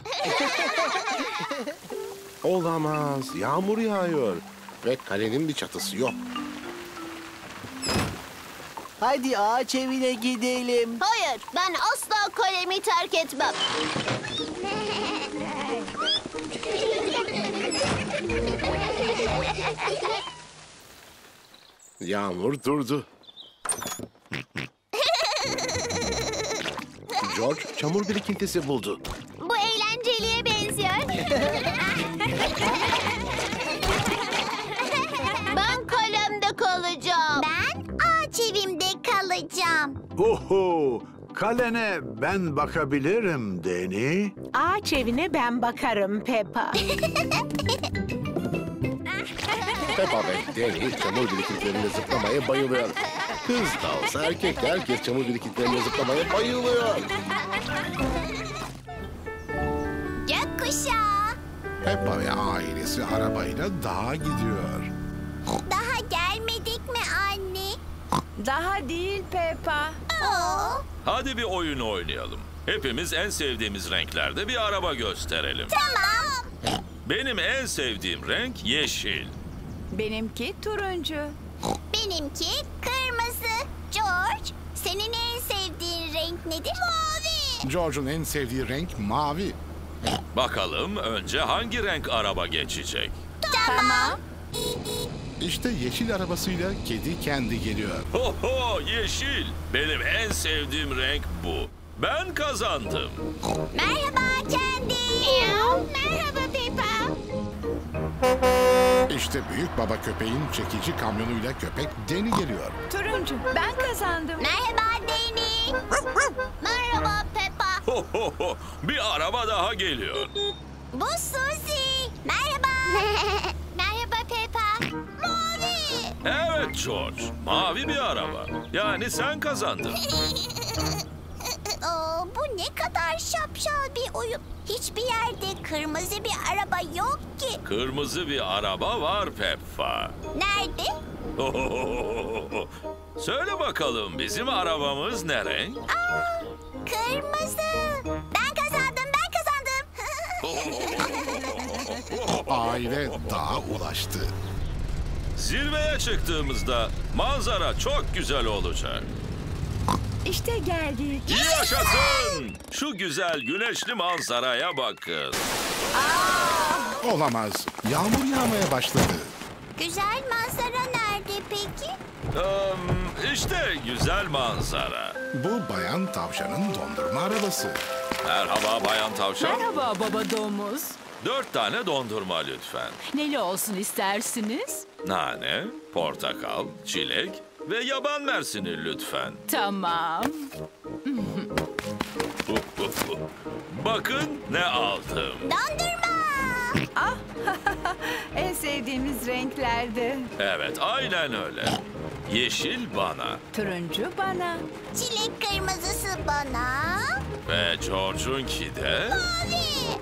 Olamaz. Yağmur yağıyor. Ve kalenin bir çatısı yok. Hadi ağaç evine gidelim. Hayır, ben asla kalemi terk etmem. Yağmur durdu. George çamur birikintisi buldu. Bu eğlenceliye benziyor. Ben kalemde kalacağım. Ben ağaç evimde kalacağım. Oho! kalene ben bakabilirim Deni. Ağaç evine ben bakarım Peppa. Peppa ve Danny çamur birikintlerinde zıplamaya bayılıyor. Kız da olsa erkek de herkes çamur birikintlerinde zıplamaya bayılıyor. Gökkuşağı. Peppa ve ailesi arabayla dağa gidiyor. Daha gelmedik mi anne? Daha değil Peppa. Oo. Hadi bir oyun oynayalım. Hepimiz en sevdiğimiz renklerde bir araba gösterelim. Tamam. Benim en sevdiğim renk yeşil. Benimki turuncu. Benimki kırmızı. George, senin en sevdiğin renk nedir? Mavi. George'un en sevdiği renk mavi. Bakalım önce hangi renk araba geçecek? Tamam. İşte yeşil arabasıyla kedi kendi geliyor. Ho ho, yeşil. Benim en sevdiğim renk bu. Ben kazandım. Merhaba Kendi. Merhaba Peppa. İşte büyük baba köpeğin çekici kamyonuyla köpek Danny geliyor. Turuncu, ben kazandım. Merhaba Danny. Merhaba Peppa. Ho ho ho, bir araba daha geliyor. Bu Suzy. Merhaba. Merhaba Peppa. Mavi. Evet George, mavi bir araba. Yani sen kazandın. Oo, bu ne kadar şapşal bir oyun. Hiçbir yerde kırmızı bir araba yok ki. Kırmızı bir araba var Peppa. Nerede? Söyle bakalım, bizim arabamız ne renk? Aa, kırmızı. Ben kazandım, ben kazandım. Aile dağa ulaştı. Zirveye çıktığımızda manzara çok güzel olacak. İşte geldik. Yaşasın! Şu güzel güneşli manzaraya bakın. Olamaz. Yağmur yağmaya başladı. Güzel manzara nerede peki? Um, işte güzel manzara. Bu bayan tavşanın dondurma arabası. Merhaba bayan tavşan. Merhaba baba domuz. Dört tane dondurma lütfen. Neli olsun istersiniz? Nane, portakal, çilek ve yaban mersini lütfen. Tamam. Bakın ne aldım. Dondurma. Ah, en sevdiğimiz renklerdi. Evet, aynen öyle. Yeşil bana Turuncu bana. Çilek kırmızısı bana. ve George'unki de... Mavi.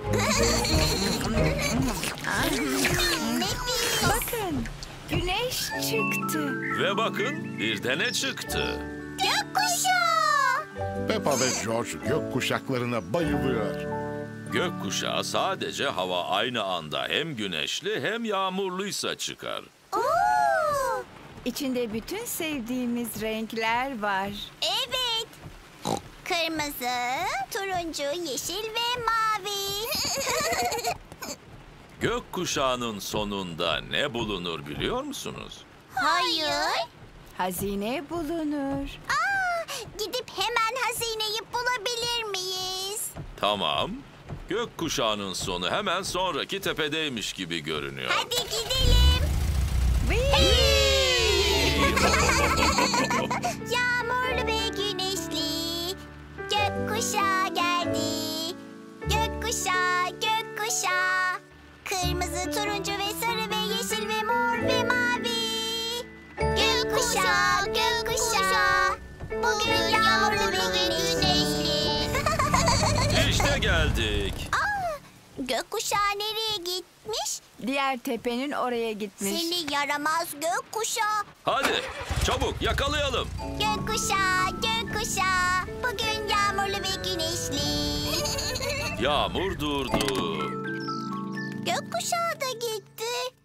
Bakın, güneş çıktı. Ve bakın bir de ne çıktı. Gökkuşağı. Peppa ve George gök kuşaklarına bayılıyor. Gökkuşağı sadece hava aynı anda hem güneşli hem yağmurluysa çıkar. Oo. İçinde bütün sevdiğimiz renkler var. Evet. Kırmızı, turuncu, yeşil ve mavi. Gökkuşağının sonunda ne bulunur biliyor musunuz? Hayır. Hazine bulunur. Aa, gidip hemen hazineyi bulabilir miyiz? Tamam. Gökkuşağının sonu hemen sonraki tepedeymiş gibi görünüyor. Hadi gidelim. Yağmurlu ve güneşli gökkuşağı geldi. Gökkuşağı, gökkuşağı. Kırmızı, turuncu ve sarı ve yeşil ve mor ve mavi. Gökkuşağı, gökkuşağı. Bugün yağmurlu ve güneşli. İşte geldik. Aa, gökkuşağı nereye gitmiş? Diğer tepenin oraya gitmiş. Seni yaramaz gökkuşağı. Hadi çabuk yakalayalım. Gökkuşağı, gökkuşağı. Bugün yağmurlu ve güneşli. Yağmur durdu. Gökkuşağı da gitti.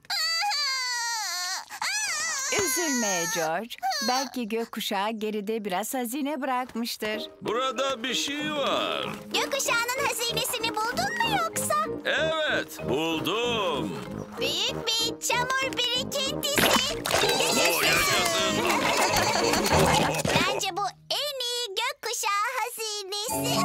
Üzülme George. Belki gökkuşağı geride biraz hazine bırakmıştır. Burada bir şey var. Gökkuşağının hazinesini buldun mu yoksa? Evet, buldum. Büyük bir çamur birikintisi. Oo, yaşasın. Bence bu en iyi gökkuşağı hazinesi.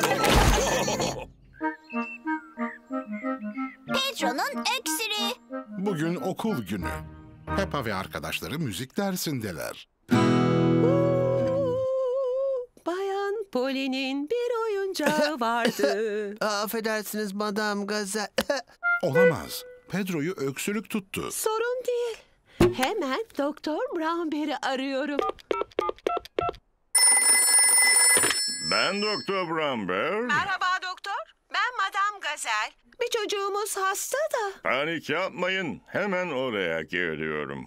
Pedro'nun öksürüğü. Bugün okul günü. Peppa ve arkadaşları müzik dersindeler. Bayan Poli'nin bir oyuncağı vardı. Affedersiniz Madam Gazel. Olamaz. Pedro'yu öksürük tuttu. Sorun değil. Hemen Doktor Brownberry arıyorum. Ben Doktor Brownberry. Merhaba doktor. Ben Madam Gazel. Bir çocuğumuz hasta da. Panik yapmayın. Hemen oraya geliyorum.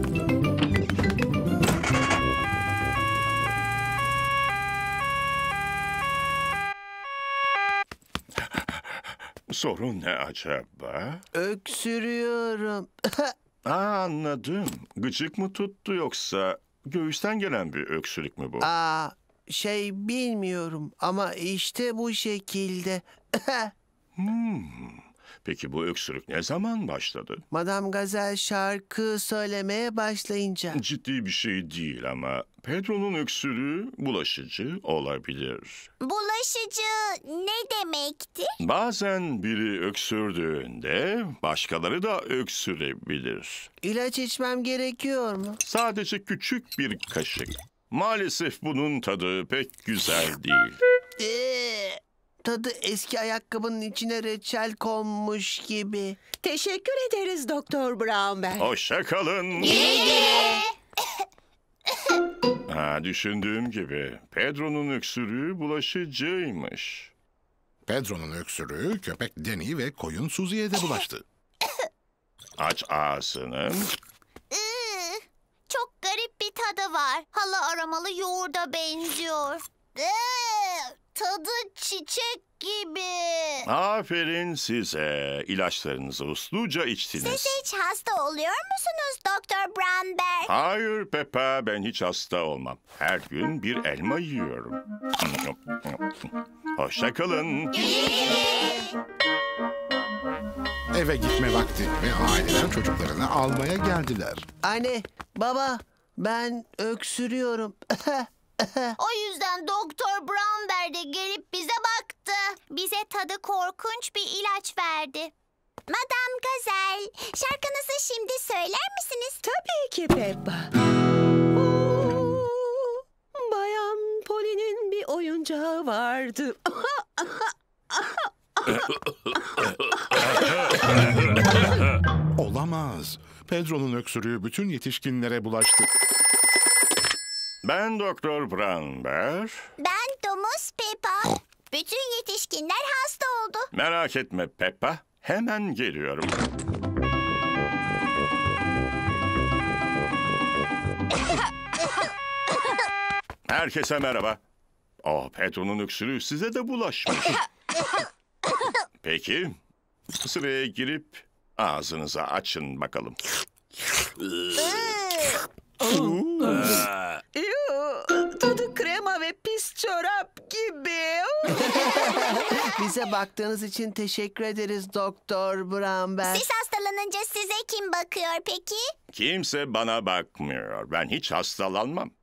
Sorun ne acaba? Öksürüyorum. Aa, anladım. Gıcık mı tuttu yoksa göğüsten gelen bir öksürük mü bu? Aa, şey bilmiyorum ama işte bu şekilde. hmm. Peki bu öksürük ne zaman başladı? Madam Gazel şarkı söylemeye başlayınca. Ciddi bir şey değil ama Pedro'nun öksürüğü bulaşıcı olabilir. Bulaşıcı ne demekti? Bazen biri öksürdüğünde başkaları da öksürebilir. İlaç içmem gerekiyor mu? Sadece küçük bir kaşık. Maalesef bunun tadı pek güzel değil. Ee, tadı eski ayakkabının içine reçel konmuş gibi. Teşekkür ederiz Doktor Brownberry. Hoşça kalın. Ha, düşündüğüm gibi Pedro'nun öksürüğü bulaşıcıymış. Pedro'nun öksürüğü köpek Danny ve koyun Susie'ye de bulaştı. Aç ağzını. Iı, çok garip bir tadı var. Hala aromalı yoğurda benziyor. Iı, tadı çiçek gibi. Aferin size. İlaçlarınızı usluca içtiniz. Siz hiç hasta oluyor musunuz Doktor Brownberry? Hayır Peppa, ben hiç hasta olmam. Her gün bir elma yiyorum. Hoşça kalın. Eve gitme vakti ve aileler çocuklarını almaya geldiler. Anne, baba, ben öksürüyorum. O yüzden Doktor Brownberry de gelip bize baktı. Bize tadı korkunç bir ilaç verdi. Madam Gazel, şarkınızı şimdi söyler misiniz? Tabii ki Peppa. Oo, Bayan Poli'nin bir oyuncağı vardı. Olamaz. Pedro'nun öksürüğü bütün yetişkinlere bulaştı. Ben Doktor Brownberry. Ben Domuz Peppa. Bütün yetişkinler hasta oldu. Merak etme Peppa, hemen geliyorum. Herkese merhaba. Oh, Pedro'nun öksürüğü size de bulaşmış. Peki, sıraya girip ağzınızı açın bakalım. Yoo, tadı krema ve pis çorap gibi. Bize baktığınız için teşekkür ederiz Doktor Brownberry. Siz hastalanınca size kim bakıyor peki? Kimse bana bakmıyor. Ben hiç hastalanmam.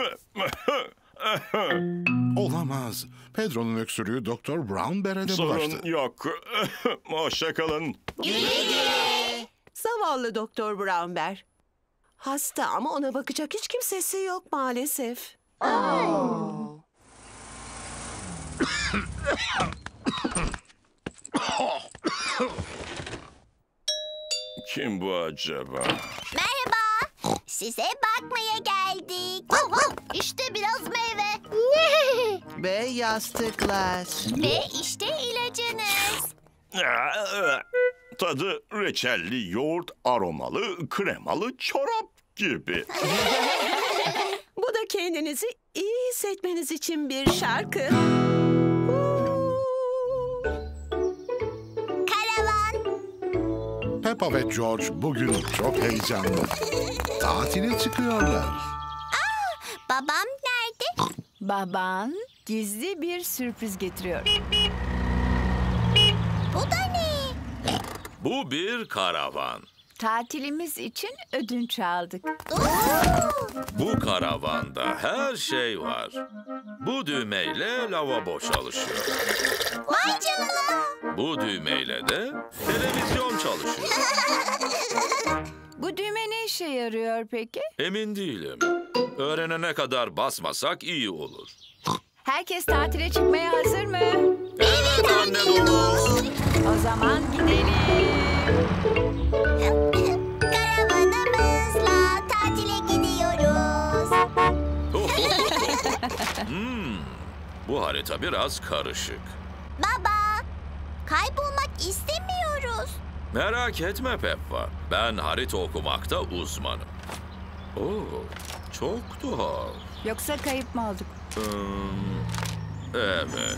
Olamaz. Pedro'nun öksürüğü Doktor Brownberry'e de bulaştı. Sorun yok. Hoşça kalın. Zavallı Doktor Brownberry. Hasta ama ona bakacak hiç kimsesi yok maalesef. Kim bu acaba? Merhaba. Size bakmaya geldik. İşte biraz meyve. Ve yastıklar. Ve işte ilacınız. Tadı reçelli, yoğurt aromalı, kremalı çorap gibi. Bu da kendinizi iyi hissetmeniz için bir şarkı. Karavan. Peppa ve George bugün çok heyecanlı. Tatile çıkıyorlar. Aa, babam nerede? Baban gizli bir sürpriz getiriyor. Bu da ne? Bu bir karavan. Tatilimiz için ödünç aldık. Bu karavanda her şey var. Bu düğmeyle lavabo çalışıyor. Vay canına. Bu düğmeyle de televizyon çalışıyor. Bu düğme ne işe yarıyor peki? Emin değilim. Öğrenene kadar basmasak iyi olur. Herkes tatile çıkmaya hazır mı? Evet anne domuz. O zaman gidelim. Karavanımızla tatile gidiyoruz. Hmm, bu harita biraz karışık. Baba, kaybolmak istemiyoruz. Merak etme Peppa. Ben harita okumakta uzmanım. Oo, çok tuhaf. Yoksa kayıp mı olduk? Hmm, evet.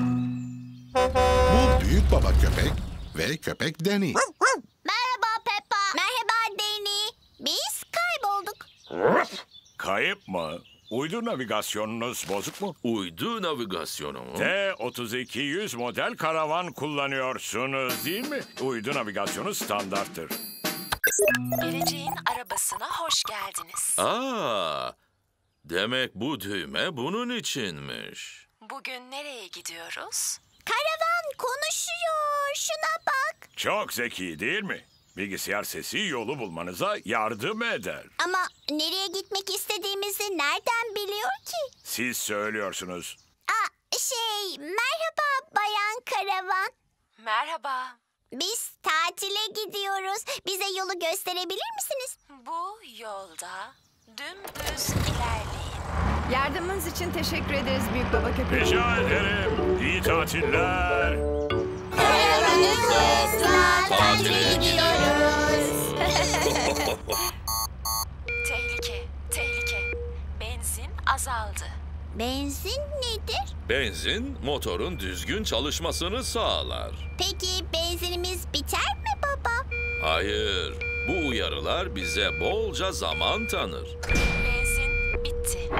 Bu büyük baba köpek ve köpek Danny. Merhaba Peppa. Merhaba Danny. Biz kaybolduk. Kayıp mı? Uydu navigasyonunuz bozuk mu? Uydu navigasyonu mu? T otuz iki yüz model karavan kullanıyorsunuz değil mi? Uydu navigasyonu standarttır. Geleceğin arabasına hoş geldiniz. Aa, demek bu düğme bunun içinmiş. Bugün nereye gidiyoruz? Karavan konuşuyor. Şuna bak. Çok zeki değil mi? Bilgisayar sesi yolu bulmanıza yardım eder. Ama nereye gitmek istediğimizi nereden biliyor ki? Siz söylüyorsunuz. Aa, şey, merhaba Bayan Karavan. Merhaba. Biz tatile gidiyoruz. Bize yolu gösterebilir misiniz? Bu yolda dümdüz ilerleyin. Yardımınız için teşekkür ederiz büyük baba köpek. Rica ederim. İyi tatiller. Karavanımızla tatile gidiyoruz. Tehlike, tehlike. Benzin azaldı. Benzin nedir? Benzin motorun düzgün çalışmasını sağlar. Peki benzinimiz biter mi baba? Hayır, bu uyarılar bize bolca zaman tanır. Benzin bitti.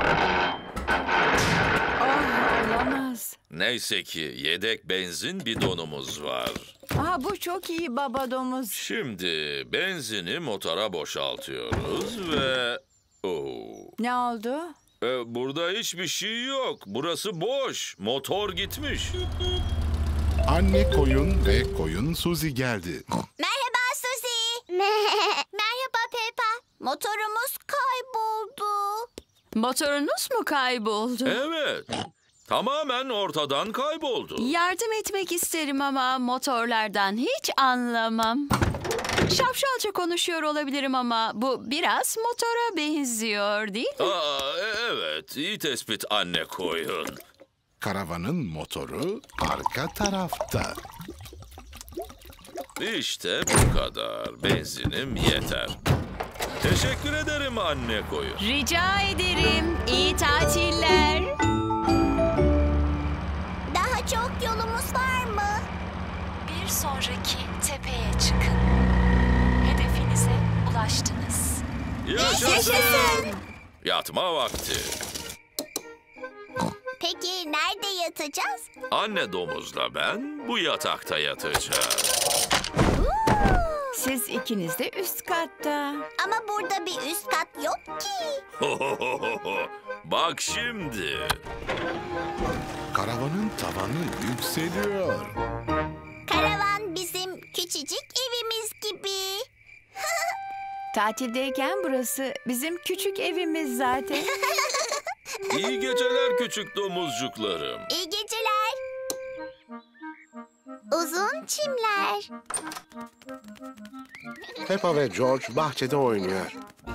Oh, olamaz. Neyse ki yedek benzin bidonumuz var. Aa, bu çok iyi baba domuz. Şimdi benzini motora boşaltıyoruz ve... Oo. Ne oldu? Ee, burada hiçbir şey yok. Burası boş. Motor gitmiş. Anne koyun ve koyun Suzy geldi. Merhaba Suzy. Merhaba Peppa. Motorumuz kayboldu. Motorunuz mu kayboldu? Evet. Tamamen ortadan kayboldu. Yardım etmek isterim ama motorlardan hiç anlamam. Şapşalca konuşuyor olabilirim ama bu biraz motora benziyor değil mi? Aa, evet, iyi tespit anne koyun. Karavanın motoru arka tarafta. İşte bu kadar. Benzinim yeter. Teşekkür ederim anne koyun. Rica ederim. İyi tatiller. Daha çok yolumuz var mı? Bir sonraki tepeye çıkın. Hedefinize ulaştınız. Yaşasın. Yatma vakti. Peki nerede yatacağız? Anne domuzla ben bu yatakta yatacağız. Siz ikiniz de üst katta. Ama burada bir üst kat yok ki. Bak şimdi. Karavanın tavanı yükseliyor. Karavan bizim küçücük evimiz gibi. Tatildeyken burası bizim küçük evimiz zaten. İyi geceler küçük domuzcuklarım. İyi geceler. Uzun çimler. Peppa ve George bahçede oynuyor.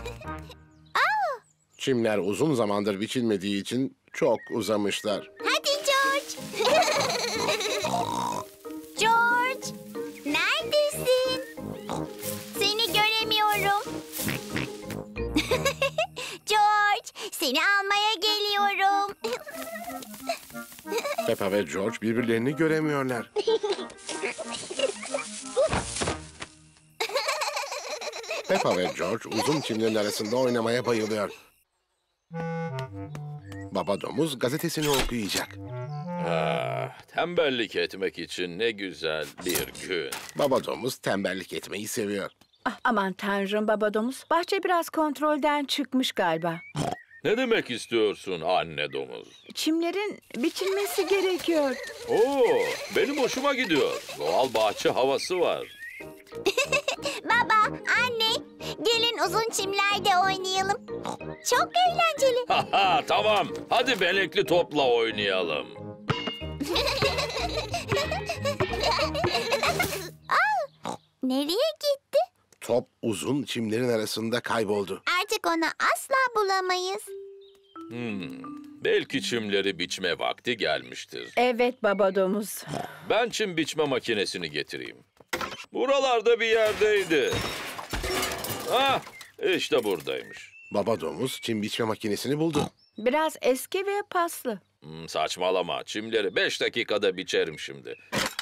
Çimler uzun zamandır biçilmediği için çok uzamışlar. Hadi George. George, neredesin? Seni göremiyorum. George, seni almaya geliyorum. Peppa ve George birbirlerini göremiyorlar. Peppa ve George uzun çimlerin arasında oynamaya bayılıyor. Baba domuz gazetesini okuyacak. Ah, tembellik etmek için ne güzel bir gün. Baba domuz tembellik etmeyi seviyor. Ah, aman tanrım baba domuz. Bahçe biraz kontrolden çıkmış galiba. Ne demek istiyorsun anne domuz? Çimlerin biçilmesi gerekiyor. Oo, benim hoşuma gidiyor. Doğal bahçe havası var. Baba, anne, gelin uzun çimlerde oynayalım. Çok eğlenceli. Haha, tamam. Hadi benekli topla oynayalım. Aa, nereye gitti? Top uzun çimlerin arasında kayboldu. Artık onu asla bulamayız. Hmm, belki çimleri biçme vakti gelmiştir. Evet baba domuz. Ben çim biçme makinesini getireyim. Buralarda bir yerdeydi. Ah, işte buradaymış. Baba domuz çim biçme makinesini buldu. Biraz eski ve paslı. Hmm, saçmalama. Çimleri beş dakikada biçerim şimdi.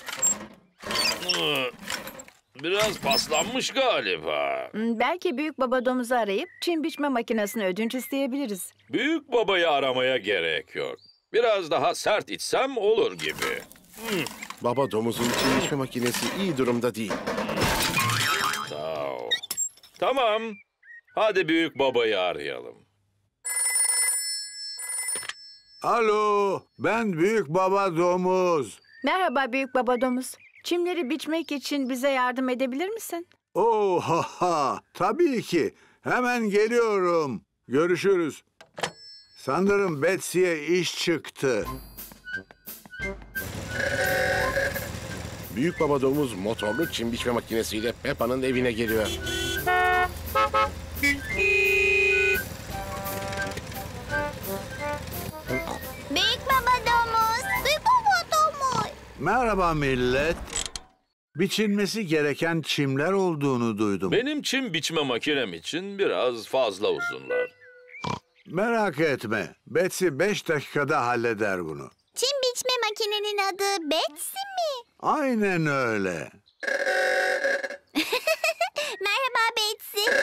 Hmm, biraz paslanmış galiba. Hmm, Belki büyük baba domuzu arayıp çim biçme makinesini ödünç isteyebiliriz. Büyük babayı aramaya gerek yok. Biraz daha sert içsem olur gibi. Hmm. Baba domuzun çim biçme makinesi iyi durumda değil. Sağ ol. Tamam. Hadi büyük babayı arayalım. Alo, ben büyük baba domuz. Merhaba büyük baba domuz. Çimleri biçmek için bize yardım edebilir misin? Oh ha ha, tabii ki. Hemen geliyorum. Görüşürüz. Sanırım Betsy'ye iş çıktı. Büyük baba domuz motorlu çim biçme makinesiyle Peppa'nın evine geliyor. Büyük baba domuz. Büyük baba domuz. Merhaba millet. Biçilmesi gereken çimler olduğunu duydum. Benim çim biçme makinem için biraz fazla uzunlar. Merak etme. Betsy beş dakikada halleder bunu. Çim biçme makinenin adı Betsy mi? Aynen öyle. Merhaba Betsy.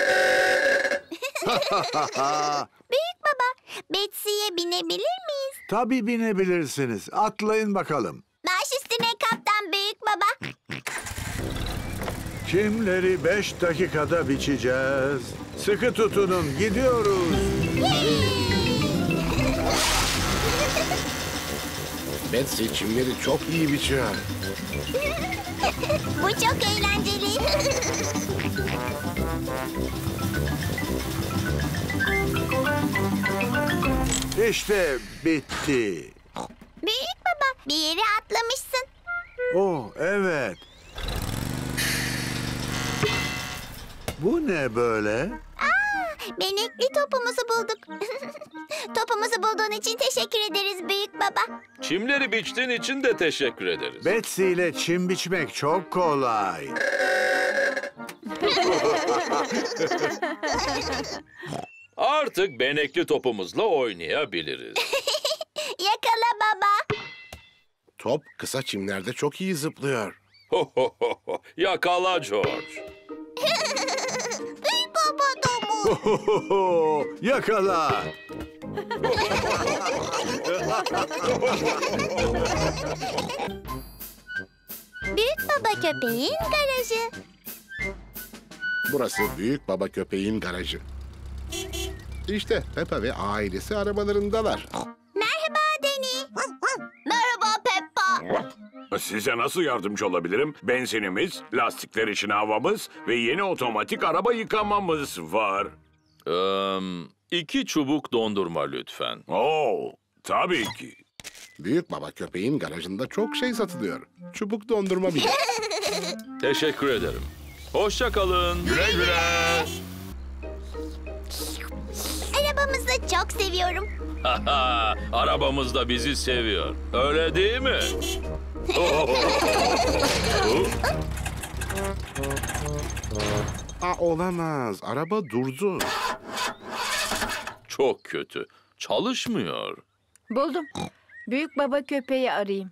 Büyük baba, Betsy'ye binebilir miyiz? Tabii binebilirsiniz. Atlayın bakalım. Baş üstüne kaptan büyük baba. Çimleri beş dakikada biçeceğiz. Sıkı tutunun, gidiyoruz. Betsy çimleri çok iyi biçiyor. Bu çok eğlenceli. İşte bitti. Büyük baba, bir yere atlamışsın. Oh, evet. Bu ne böyle? Aa, benekli topumuzu bulduk. Topumuzu bulduğun için teşekkür ederiz büyük baba. Çimleri biçtiğin için de teşekkür ederiz. Betsy ile çim biçmek çok kolay. Artık benekli topumuzla oynayabiliriz. Yakala baba. Top kısa çimlerde çok iyi zıplıyor. Ho ho ho ho. Yakala George. Büyük baba domuz. Yakala. Büyük baba köpeğin garajı. Burası büyük baba köpeğin garajı. İşte Peppa ve ailesi arabalarındalar. Merhaba Deni. Merhaba Peppa. Size nasıl yardımcı olabilirim? Benzinimiz, lastikler için havamız ve yeni otomatik araba yıkamamız var. Ee, iki çubuk dondurma lütfen. Oo, tabii ki. Büyük baba köpeğin garajında çok şey satılıyor. Çubuk dondurma bile. Teşekkür ederim. Hoşça kalın. Güle güle. Arabamızı çok seviyorum. Arabamız da bizi seviyor. Öyle değil mi? Aa, olamaz. Araba durdu. Çok kötü. Çalışmıyor. Buldum. Büyük baba köpeği arayayım.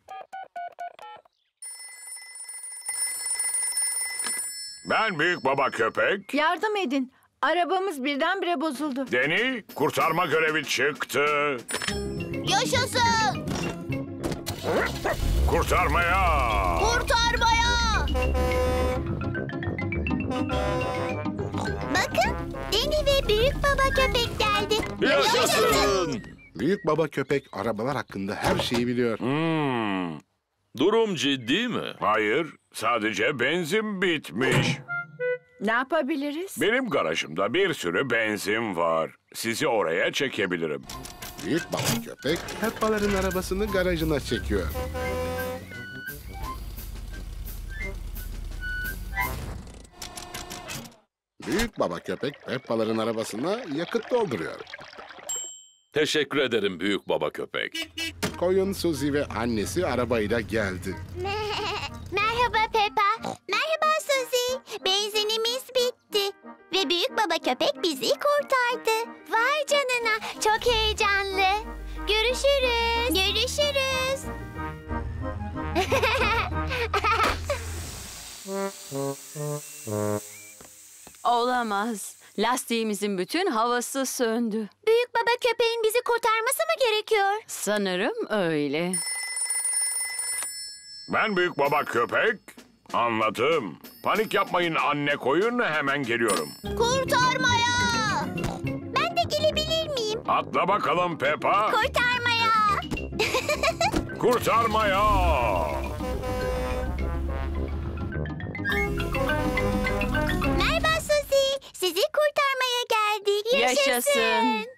Ben büyük baba köpek. Yardım edin. Arabamız birdenbire bozuldu. Deni, kurtarma görevi çıktı. Yaşasın. Kurtarmaya. Kurtarmaya. Bakın, Deni ve büyük baba köpek geldi. Yaşasın. Büyük baba köpek arabalar hakkında her şeyi biliyor. Hmm. Durum ciddi mi? Hayır, sadece benzin bitmiş. Ne yapabiliriz? Benim garajımda bir sürü benzin var. Sizi oraya çekebilirim. Büyük baba köpek Peppa'ların arabasını garajına çekiyor. Büyük baba köpek Peppa'ların arabasına yakıt dolduruyor. Teşekkür ederim büyük baba köpek. Koyun Suzy ve annesi arabayla geldi. Merhaba Peppa. Merhaba Suzy. Benzinimiz bitti. Ve büyük baba köpek bizi kurtardı. Vay canına. Çok heyecanlı. Görüşürüz. Görüşürüz. Olamaz. Lastiğimizin bütün havası söndü. Büyük baba köpeğin bizi kurtarması mı gerekiyor? Sanırım öyle. Ben büyük baba köpek. Anladım. Panik yapmayın anne koyun, hemen geliyorum. Kurtarmaya. Ben de gelebilir miyim? Atla bakalım Peppa. Kurtarmaya. Kurtarmaya. Merhaba Suzy. Sizi kurtarmaya geldik. Yaşasın. Yaşasın.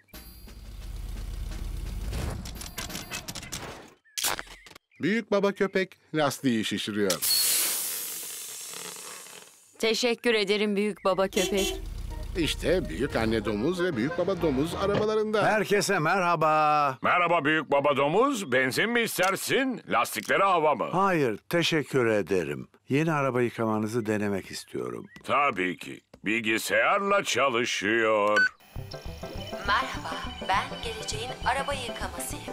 Büyük baba köpek lastiği şişiriyor. Teşekkür ederim büyük baba köpek. İşte büyük anne domuz ve büyük baba domuz arabalarında. Herkese merhaba. Merhaba büyük baba domuz. Benzin mi istersin? Lastikleri hava mı? Hayır, teşekkür ederim. Yeni araba yıkamanızı denemek istiyorum. Tabii ki. Bilgisayarla çalışıyor. Merhaba, ben geleceğin araba yıkamasıyım.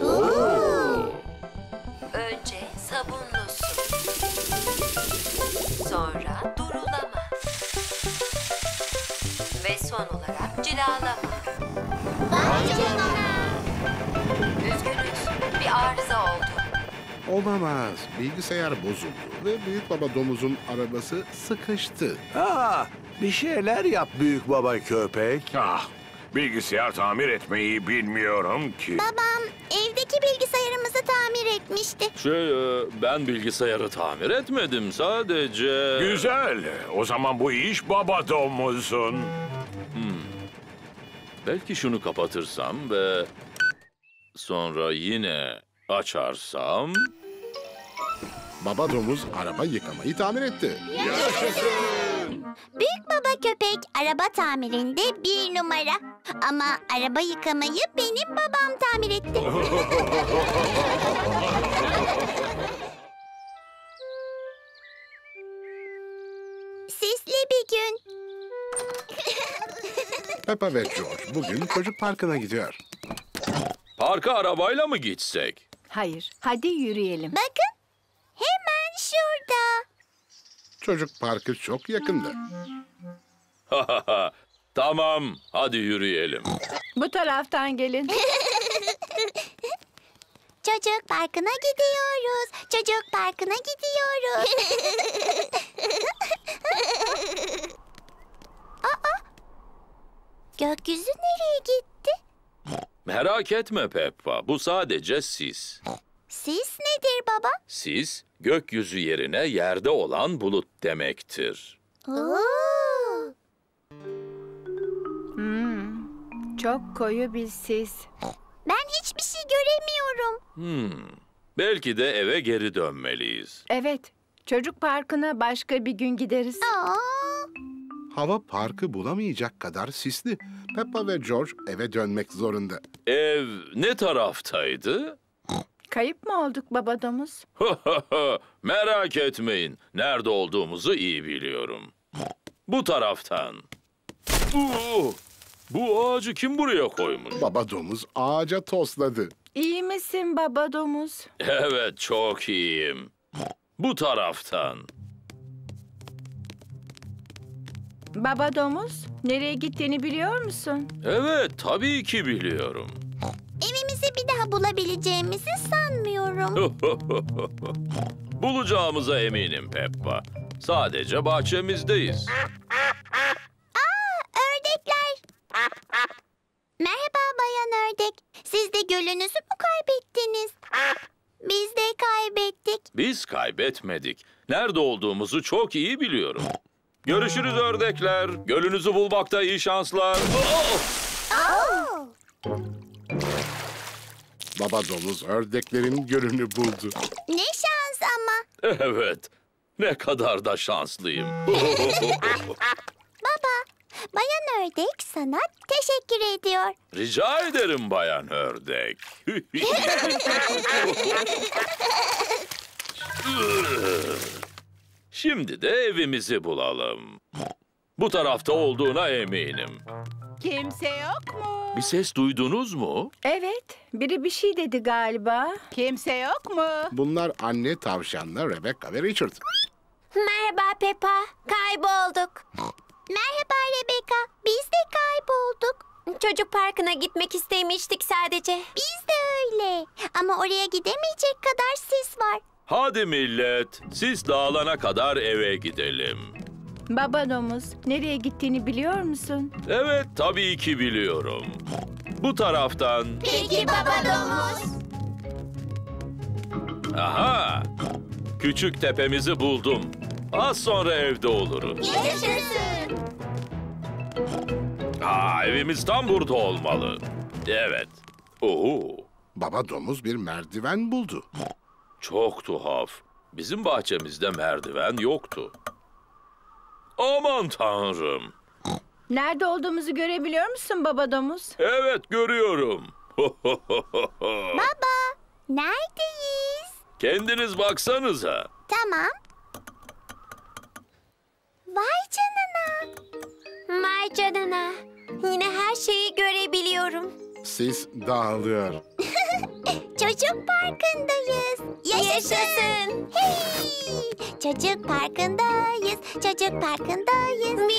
Önce sabunlu su. Sonra durulama. Ve son olarak cilalama. Üzgünüz, bir arıza oldu. Olamaz. Bilgisayar bozuldu ve büyük baba domuzun arabası sıkıştı. Aa, bir şeyler yap büyük baba köpek. Ah, bilgisayar tamir etmeyi bilmiyorum ki. Babam evdeki bilgisayarımızı tamir etmişti. Şey, e, ben bilgisayarı tamir etmedim sadece. Güzel. O zaman bu iş baba domuzun. Hmm. Belki şunu kapatırsam ve sonra yine açarsam. Baba domuz araba yıkamayı tamir etti. Büyük baba köpek araba tamirinde bir numara. Ama araba yıkamayı benim babam tamir etti. Sisli bir gün. Peppa ve George bugün çocuk parkına gidiyor. Parka arabayla mı gitsek? Hayır, hadi yürüyelim. Bakın, hemen şurada. Çocuk parkı çok yakında. Tamam, hadi yürüyelim. Bu taraftan gelin. Çocuk parkına gidiyoruz. Çocuk parkına gidiyoruz. Aa, gökyüzü nereye gitti? Merak etme Peppa, bu sadece sis. Sis nedir baba? Sis, gökyüzü yerine yerde olan bulut demektir. Oo. Hmm, çok koyu bir sis. Ben hiçbir şey göremiyorum. Hmm, belki de eve geri dönmeliyiz. Evet, çocuk parkına başka bir gün gideriz. Aa. Hava parkı bulamayacak kadar sisli. Peppa ve George eve dönmek zorunda. Ev ne taraftaydı? Kayıp mı olduk baba domuz? Merak etmeyin, nerede olduğumuzu iyi biliyorum. Bu taraftan. Uh, bu ağacı kim buraya koymuş? Baba domuz ağaca tosladı. İyi misin baba domuz? Evet, çok iyiyim. Bu taraftan. Baba domuz, nereye gittiğini biliyor musun? Evet, tabii ki biliyorum. Evimizi bir daha bulabileceğimizi sanmıyorum. Bulacağımıza eminim Peppa. Sadece bahçemizdeyiz. Aa, ördekler. Merhaba Bayan Ördek. Siz de gölünüzü mü kaybettiniz? Biz de kaybettik. Biz kaybetmedik. Nerede olduğumuzu çok iyi biliyorum. Görüşürüz ördekler. Gölünüzü bulmakta iyi şanslar. Oh! Oo. Baba domuz ördeklerin gölünü buldu. Ne şans ama. Evet. Ne kadar da şanslıyım. Baba, bayan ördek sana teşekkür ediyor. Rica ederim bayan ördek. Şimdi de evimizi bulalım. Bu tarafta olduğuna eminim. Kimse yok mu? Bir ses duydunuz mu? Evet, biri bir şey dedi galiba. Kimse yok mu? Bunlar anne tavşanla Rebecca ve Richard. Merhaba Peppa, kaybolduk. Merhaba Rebecca, biz de kaybolduk. Çocuk parkına gitmek istemiştik sadece. Biz de öyle. Ama oraya gidemeyecek kadar sis var. Hadi millet, siz dağılana kadar eve gidelim. Baba domuz, nereye gittiğini biliyor musun? Evet, tabii ki biliyorum. Bu taraftan... Peki baba domuz. Aha! Küçük tepemizi buldum. Az sonra evde oluruz. Yaşasın. Aa, evimiz tam burada olmalı. Evet. Oo, Baba domuz bir merdiven buldu. çok tuhaf. Bizim bahçemizde merdiven yoktu. Aman tanrım. Nerede olduğumuzu görebiliyor musun baba domuz? Evet, görüyorum. Baba, neredeyiz? Kendiniz baksanıza. Tamam. Vay canına. Vay canına. Yine her şeyi görebiliyorum. Sis dağılıyor. Çocuk parkındayız. Yaşasın. Hey! Çocuk parkındayız. Çocuk parkındayız. Mi.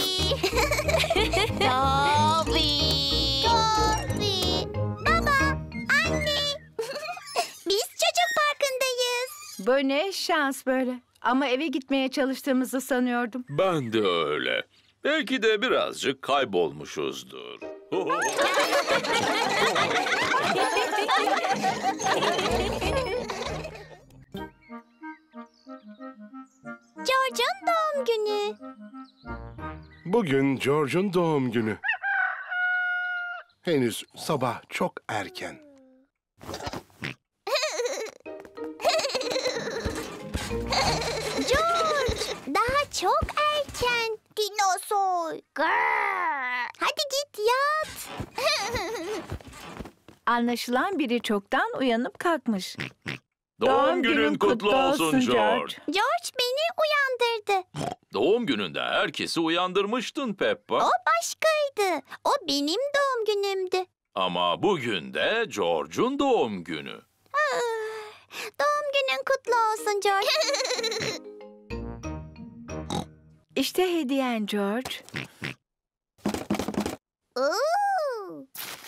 Tofi. Tofi. Baba, anne. Biz çocuk parkındayız. Bu ne şans böyle. Ama eve gitmeye çalıştığımızı sanıyordum. Ben de öyle. Belki de birazcık kaybolmuşuzdur. George'un doğum günü. Bugün George'un doğum günü. Henüz sabah çok erken. George, daha çok erken. Dinozor. Grrr. Hadi git yat. Anlaşılan biri çoktan uyanıp kalkmış. Doğum günün kutlu olsun George. George beni uyandırdı. Doğum gününde herkesi uyandırmıştın Peppa. O başkaydı. O benim doğum günümdü. Ama bugün de George'un doğum günü. Ah, doğum günün kutlu olsun George. İşte hediyen George. Oo.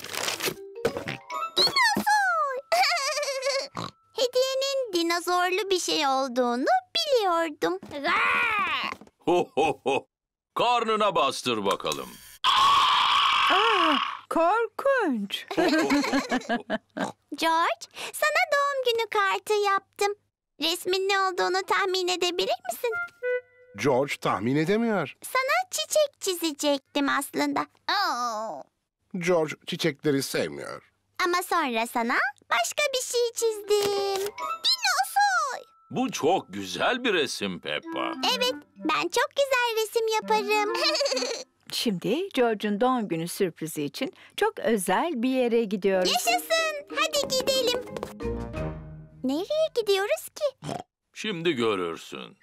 Dinozor. Hediyenin dinozorlu bir şey olduğunu biliyordum. Ho ho ho. Karnına bastır bakalım. Aa, korkunç. George, sana doğum günü kartı yaptım. Resmin ne olduğunu tahmin edebilir misin? George tahmin edemiyor. Sana çiçek çizecektim aslında. Oo. George çiçekleri sevmiyor. Ama sonra sana başka bir şey çizdim. Dinozor. Bu çok güzel bir resim Peppa. Evet, ben çok güzel resim yaparım. Şimdi George'un doğum günü sürprizi için çok özel bir yere gidiyoruz. Yaşasın. Hadi gidelim. Nereye gidiyoruz ki? Şimdi görürsün.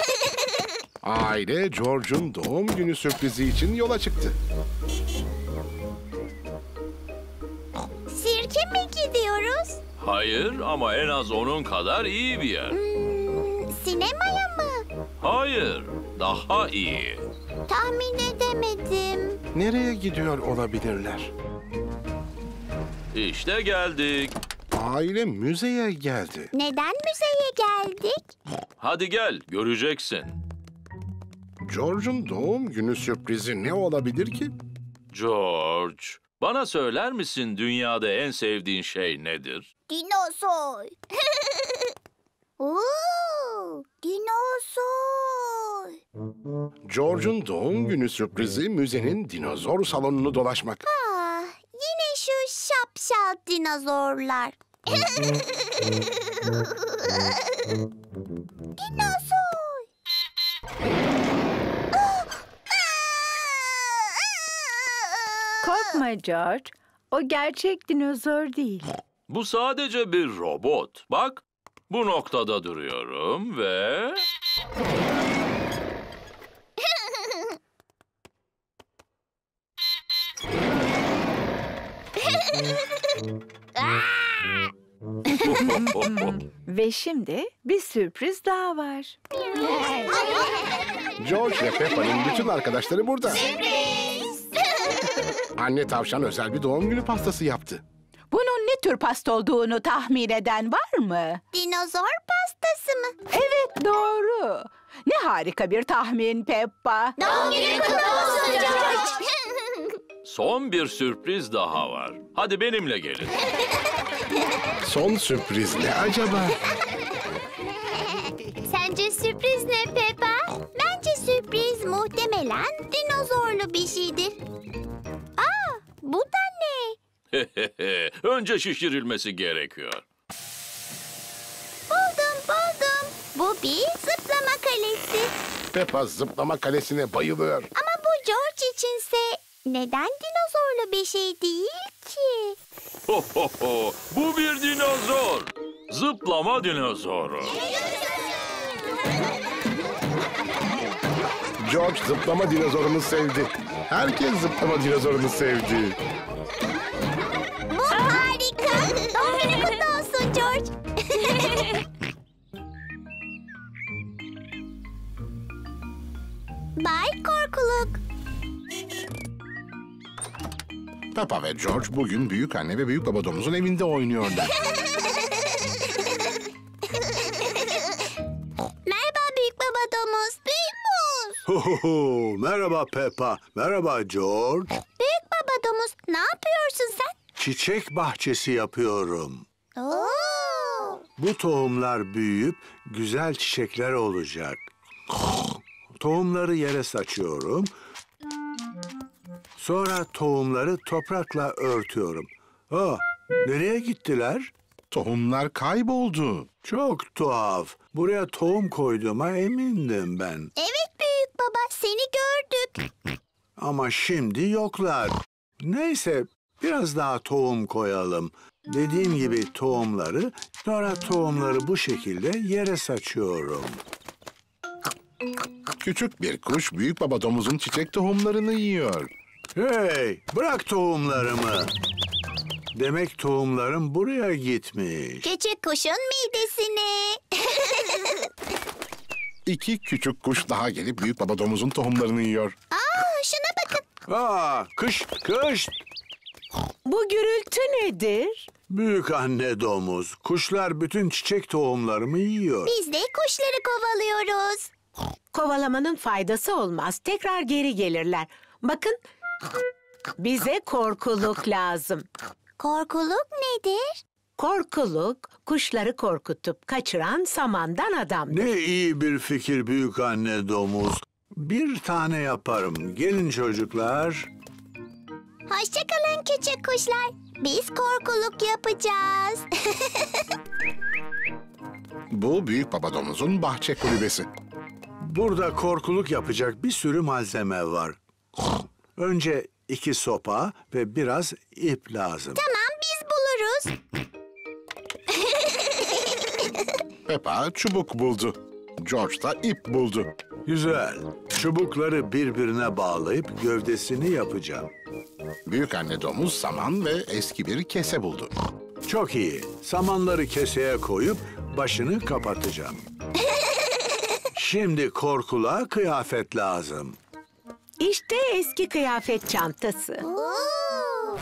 Aile George'un doğum günü sürprizi için yola çıktı. Sirke mi gidiyoruz? Hayır ama en az onun kadar iyi bir yer. Hmm, sinemaya mı? Hayır, daha iyi. Tahmin edemedim. Nereye gidiyor olabilirler? İşte geldik. Aile müzeye geldi. Neden müzeye geldik? Hadi gel, göreceksin. George'un doğum günü sürprizi ne olabilir ki? George, bana söyler misin dünyada en sevdiğin şey nedir? Dinozor. Oo, dinozor. George'un doğum günü sürprizi müzenin dinozor salonunu dolaşmak. Ah, yine şu şapşal dinozorlar. Dinozor. Korkma George. O gerçek dinozor değil. Bu sadece bir robot. Bak, bu noktada duruyorum ve... Ve şimdi bir sürpriz daha var. George ve Peppa'nın bütün arkadaşları burada. Anne tavşan özel bir doğum günü pastası yaptı. Bunun ne tür pasta olduğunu tahmin eden var mı? Dinozor pastası mı? Evet, doğru. Ne harika bir tahmin Peppa. Doğum günün kutlu olsun George. Son bir sürpriz daha var. Hadi benimle gelin. Son sürpriz ne acaba? Sence sürpriz ne Peppa? Bence sürpriz muhtemelen dinozorlu bir şeydir. Aa, bu da ne? Önce şişirilmesi gerekiyor. Buldum, buldum. Bu bir zıplama kalesi. Peppa zıplama kalesine bayılıyor. Ama bu George içinse neden dinozorlu bir şey değil ki? Ho, ho, ho. Bu bir dinozor. Zıplama dinozoru. George zıplama dinozorunu sevdi. Herkes zıplama dinozorunu sevdi. Bu harika. Doğum günün kutlu olsun George. Bay Korkuluk. Peppa ve George bugün büyük anne ve büyük baba domuzun evinde oynuyorlar. Merhaba büyük baba domuz. Büyük muz. Ho, ho, ho. Merhaba Peppa. Merhaba George. Büyük baba domuz ne yapıyorsun sen? Çiçek bahçesi yapıyorum. Oo. Bu tohumlar büyüyüp güzel çiçekler olacak. Tohumları yere saçıyorum. Sonra tohumları toprakla örtüyorum. Ah, nereye gittiler? Tohumlar kayboldu. Çok tuhaf. Buraya tohum koyduğuma emindim ben. Evet büyük baba seni gördük. Ama şimdi yoklar. Neyse, biraz daha tohum koyalım. Dediğim gibi tohumları, sonra tohumları bu şekilde yere saçıyorum. Küçük bir kuş büyük baba domuzun çiçek tohumlarını yiyor. Hey, bırak tohumlarımı. Demek tohumlarım buraya gitmiş. Küçük kuşun midesine. İki küçük kuş daha gelip büyük baba domuzun tohumlarını yiyor. Aa, şuna bakın. Aa, kış, kış. Bu gürültü nedir? Büyük anne domuz, kuşlar bütün çiçek tohumlarımı yiyor. Biz de kuşları kovalıyoruz. Kovalamanın faydası olmaz. Tekrar geri gelirler. Bakın, bize korkuluk lazım. Korkuluk nedir? Korkuluk, kuşları korkutup kaçıran samandan adamdır. Ne iyi bir fikir büyük anne domuz. Bir tane yaparım. Gelin çocuklar. Hoşçakalın küçük kuşlar. Biz korkuluk yapacağız. Bu büyük baba domuzun bahçe kulübesi. Burada korkuluk yapacak bir sürü malzeme var. Önce iki sopa ve biraz ip lazım. Tamam biz buluruz. Peppa çubuk buldu. George da ip buldu. Güzel. Çubukları birbirine bağlayıp gövdesini yapacağım. Büyük anne domuz saman ve eski bir kese buldu. Çok iyi. Samanları keseye koyup başını kapatacağım. Şimdi korkuluğa kıyafet lazım. İşte eski kıyafet çantası. Oo.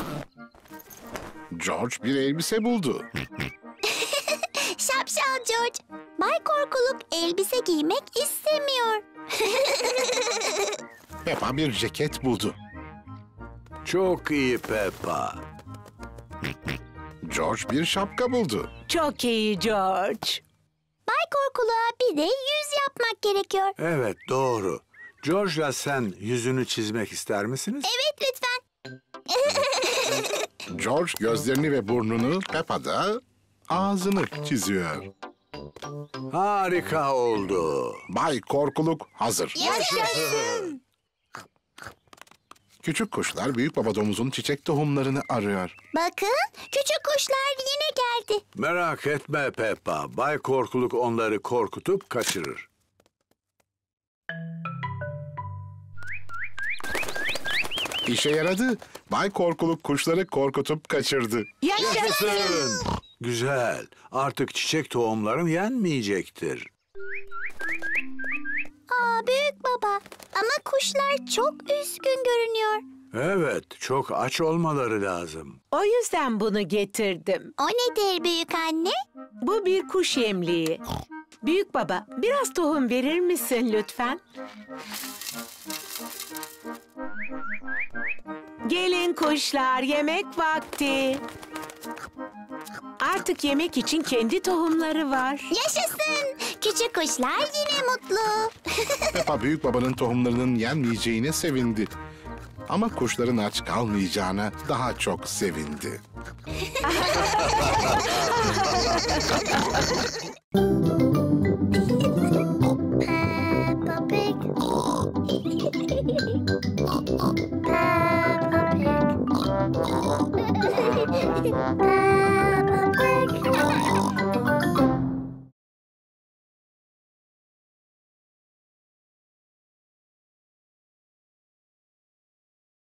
George bir elbise buldu. Şapşal George. Bay Korkuluk elbise giymek istemiyor. Peppa bir ceket buldu. Çok iyi Peppa. George bir şapka buldu. Çok iyi George. Bay Korkuluk'a bir de yüz yapmak yapmak gerekiyor. Evet, doğru. George'la sen yüzünü çizmek ister misiniz? Evet, lütfen. George gözlerini ve burnunu, Peppa da ağzını çiziyor. Harika oldu. Bay Korkuluk hazır. Yaşasın. Küçük kuşlar büyük baba domuzun çiçek tohumlarını arıyor. Bakın, küçük kuşlar yine geldi. Merak etme Peppa. Bay Korkuluk onları korkutup kaçırır. İşe yaradı. Bay Korkuluk kuşları korkutup kaçırdı. Yaşasın! Güzel. Artık çiçek tohumların yenmeyecektir. Aa, büyük baba. Ama kuşlar çok üzgün görünüyor. Evet, çok aç olmaları lazım. O yüzden bunu getirdim. O nedir büyük anne? Bu bir kuş yemliği. Büyük baba, biraz tohum verir misin lütfen? Gelin kuşlar, yemek vakti. Artık yemek için kendi tohumları var. Yaşasın! Küçük kuşlar yine mutlu. Peppa büyük babanın tohumlarının yenmeyeceğine sevindi. Ama kuşların aç kalmayacağına daha çok sevindi. Peppa Pig.